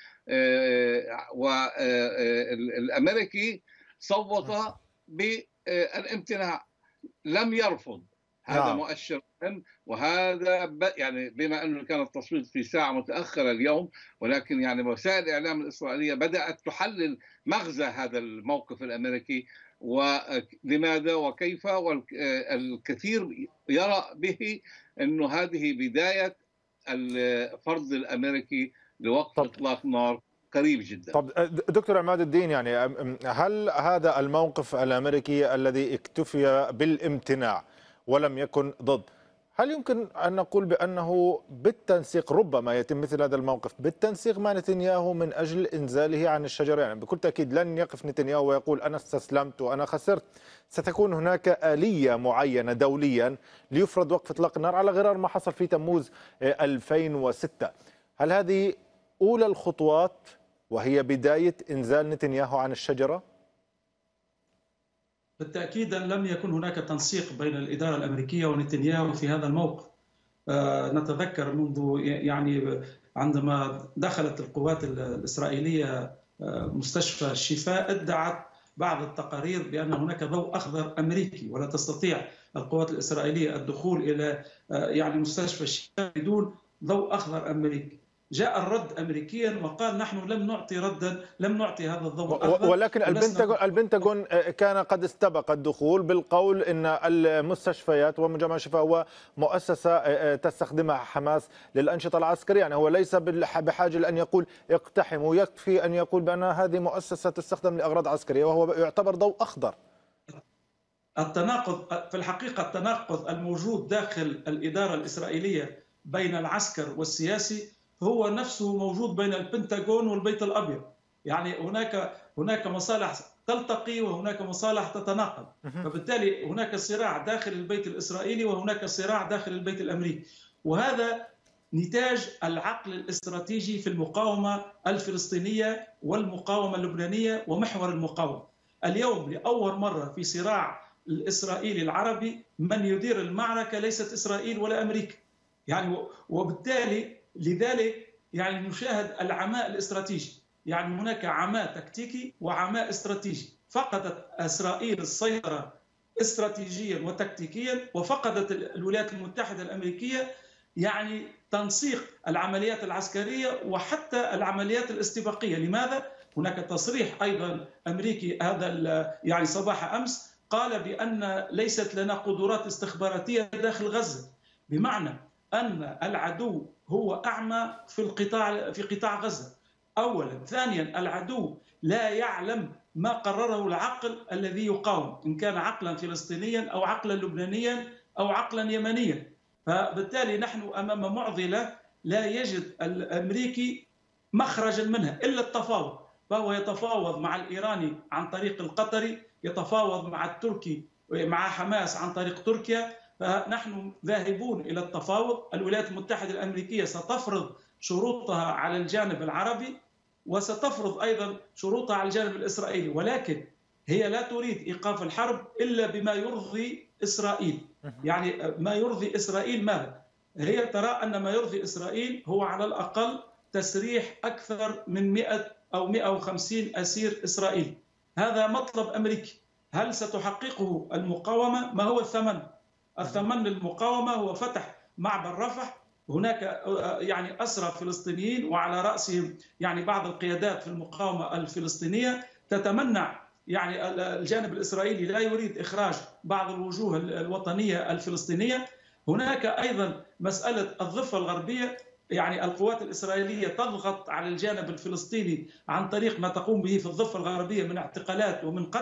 والأمريكي صوت بالامتناع، لم يرفض. هذا مؤشر مهم، وهذا يعني بما أنه كان التصويت في ساعة متأخرة اليوم، ولكن يعني وسائل الإعلام الإسرائيلية بدأت تحلل مغزى هذا الموقف الأمريكي ولماذا وكيف، والكثير يرى به أنه هذه بداية الفرض الأمريكي لوقف إطلاق نار قريب جدا. طب دكتور عماد الدين، يعني هل هذا الموقف الأمريكي الذي اكتفي بالامتناع ولم يكن ضد، هل يمكن أن نقول بأنه بالتنسيق ربما يتم مثل هذا الموقف بالتنسيق مع نتنياهو من أجل إنزاله عن الشجرة؟ يعني بكل تأكيد لن يقف نتنياهو ويقول أنا استسلمت وأنا خسرت، ستكون هناك آلية معينة دوليا ليفرض وقف إطلاق النار على غرار ما حصل في تموز 2006. هل هذه أولى الخطوات وهي بداية إنزال نتنياهو عن الشجرة؟ بالتأكيد لم يكن هناك تنسيق بين الإدارة الأمريكية ونتنياهو في هذا الموقف. نتذكر منذ يعني عندما دخلت القوات الإسرائيلية مستشفى الشفاء ادعت بعض التقارير بأن هناك ضوء أخضر أمريكي ولا تستطيع القوات الإسرائيلية الدخول إلى يعني مستشفى الشفاء بدون ضوء أخضر أمريكي. جاء الرد أمريكيا وقال نحن لم نعطي هذا الضوء الأخضر، ولكن البنتاغون كان قد استبق الدخول بالقول إن المستشفيات ومجمع الشفاء هو مؤسسة تستخدمها حماس للأنشطة العسكرية، يعني هو ليس بحاجة لأن يقول اقتحموا، يكفي أن يقول بأن هذه مؤسسة تستخدم لأغراض عسكرية وهو يعتبر ضوء أخضر. التناقض في الحقيقة، التناقض الموجود داخل الإدارة الإسرائيلية بين العسكر والسياسي هو نفسه موجود بين البنتاغون والبيت الأبيض. يعني هناك مصالح تلتقي وهناك مصالح تتناقض، فبالتالي هناك صراع داخل البيت الإسرائيلي وهناك صراع داخل البيت الأمريكي، وهذا نتاج العقل الاستراتيجي في المقاومة الفلسطينية والمقاومة اللبنانية ومحور المقاومة. اليوم لأول مرة في صراع الإسرائيلي العربي من يدير المعركة ليست إسرائيل ولا أمريكا، يعني وبالتالي لذلك يعني نشاهد العماء الاستراتيجي. يعني هناك عماء تكتيكي وعماء استراتيجي. فقدت إسرائيل السيطرة استراتيجيا وتكتيكيا، وفقدت الولايات المتحدة الأمريكية يعني تنسيق العمليات العسكرية وحتى العمليات الاستباقية. لماذا؟ هناك تصريح أيضا أمريكي هذا يعني صباح أمس قال بأن ليست لنا قدرات استخباراتية داخل غزة، بمعنى أن العدو هو أعمى في قطاع غزة أولا. ثانيا العدو لا يعلم ما قرره العقل الذي يقاوم، إن كان عقلا فلسطينيا أو عقلا لبنانيا أو عقلا يمنيا. فبالتالي نحن أمام معضلة لا يجد الأمريكي مخرجا منها إلا التفاوض، فهو يتفاوض مع الإيراني عن طريق القطري، يتفاوض مع التركي مع حماس عن طريق تركيا. فنحن ذاهبون إلى التفاوض. الولايات المتحدة الأمريكية ستفرض شروطها على الجانب العربي وستفرض أيضا شروطها على الجانب الإسرائيلي، ولكن هي لا تريد إيقاف الحرب إلا بما يرضي إسرائيل. يعني ما يرضي إسرائيل ماذا؟ هي ترى أن ما يرضي إسرائيل هو على الأقل تسريح أكثر من 100 أو 150 أسير إسرائيلي. هذا مطلب أمريكي. هل ستحققه المقاومة؟ ما هو الثمن؟ الثمن للمقاومة هو فتح معبر رفح. هناك يعني أسرى فلسطينيين وعلى رأسهم يعني بعض القيادات في المقاومة الفلسطينية تتمنع، يعني الجانب الإسرائيلي لا يريد إخراج بعض الوجوه الوطنية الفلسطينية. هناك أيضا مسألة الضفة الغربية، يعني القوات الإسرائيلية تضغط على الجانب الفلسطيني عن طريق ما تقوم به في الضفة الغربية من اعتقالات ومن قتل.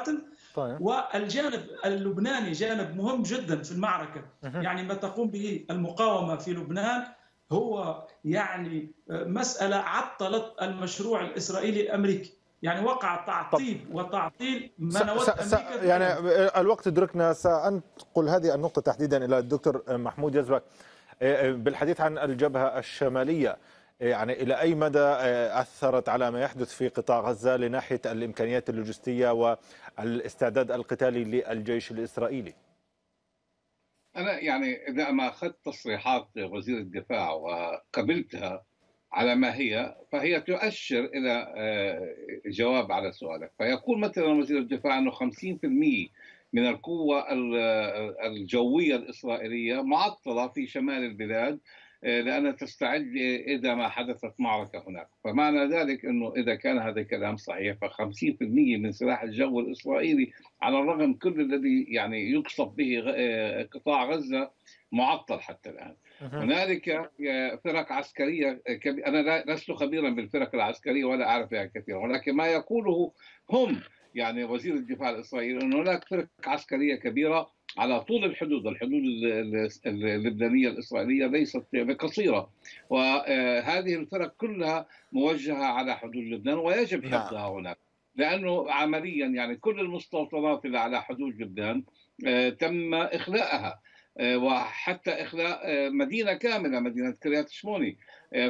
طيب. والجانب اللبناني جانب مهم جدا في المعركة. يعني ما تقوم به المقاومة في لبنان هو يعني مسألة عطلت المشروع الإسرائيلي الأمريكي، يعني وقع تعطيل وتعطيل منوات أمريكا. يعني الوقت يدركنا، سأنقل هذه النقطة تحديدا إلى الدكتور محمود يزبك بالحديث عن الجبهة الشمالية. يعني إلى أي مدى أثرت على ما يحدث في قطاع غزة لناحية الإمكانيات اللوجستية والاستعداد القتالي للجيش الإسرائيلي؟ أنا يعني إذا ما أخذت تصريحات وزير الدفاع وقبلتها على ما هي، فهي تؤشر إلى جواب على سؤالك. فيقول مثلا وزير الدفاع أنه 50% من القوة الجوية الإسرائيلية معطلة في شمال البلاد لأنها تستعد إذا ما حدثت معركة هناك. فمعنى ذلك أنه إذا كان هذا الكلام صحيح، ف50% من سلاح الجو الإسرائيلي على الرغم كل الذي يعني يقصف به قطاع غزة معطل حتى الآن. هنالك فرق عسكرية أنا لست خبيرا بالفرق العسكرية ولا أعرف بها كثيرا، ولكن ما يقوله هم يعني وزير الدفاع الإسرائيلي أن هناك فرق عسكرية كبيرة على طول الحدود اللبنانية الإسرائيلية ليست قصيرة، وهذه الفرق كلها موجهة على حدود لبنان ويجب حفظها هناك، لأنه عمليا يعني كل المستوطنات اللي على حدود لبنان تم إخلاءها، وحتى إخلاء مدينة كاملة، مدينة كريات شموني.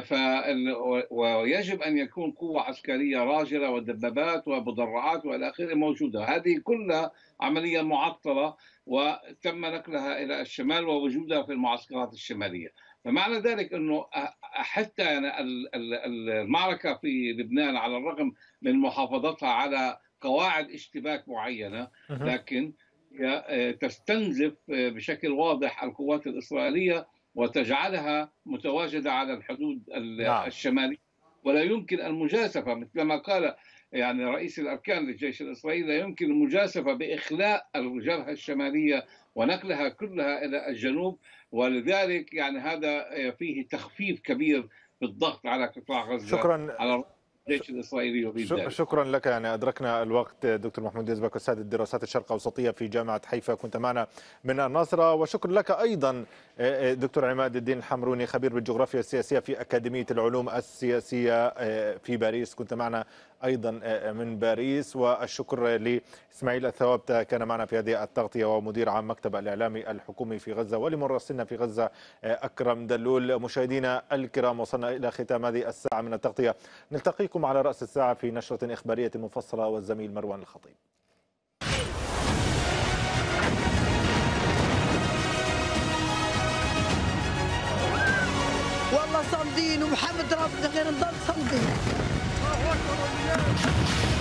ويجب أن يكون قوة عسكرية راجلة ودبابات ومدرعات وإلى آخره موجودة. هذه كلها عملية معطلة وتم نقلها إلى الشمال ووجودها في المعسكرات الشمالية. فمعنى ذلك أنه حتى يعني المعركة في لبنان على الرغم من محافظتها على قواعد اشتباك معينة، لكن تستنزف بشكل واضح القوات الإسرائيلية وتجعلها متواجدة على الحدود الشمالية، ولا يمكن المجاسفة مثل ما قال يعني رئيس الأركان للجيش الإسرائيلي، لا يمكن المجاسفة بإخلاء الجبهة الشمالية ونقلها كلها إلى الجنوب. ولذلك يعني هذا فيه تخفيف كبير بالضغط على قطاع غزة. شكرا على الجيش الإسرائيلي. شكرا لك. يعني أدركنا الوقت. دكتور محمود يزبك، أستاذ الدراسات الشرق الأوسطية في جامعة حيفا، كنت معنا من الناصرة. وشكرا لك أيضا دكتور عماد الدين الحمروني، خبير بالجغرافيا السياسية في أكاديمية العلوم السياسية في باريس، كنت معنا أيضا من باريس. والشكر لإسماعيل الثوابتة، كان معنا في هذه التغطية، ومدير عام مكتب الإعلامي الحكومي في غزة، ولمراسلنا في غزة أكرم دلول. مشاهدينا الكرام، وصلنا إلى ختام هذه الساعة من التغطية. نلتقيكم على رأس الساعة في نشرة إخبارية مفصلة، والزميل مروان الخطيب. والله صامدين، ومحمد رافض غير نضل صامدين.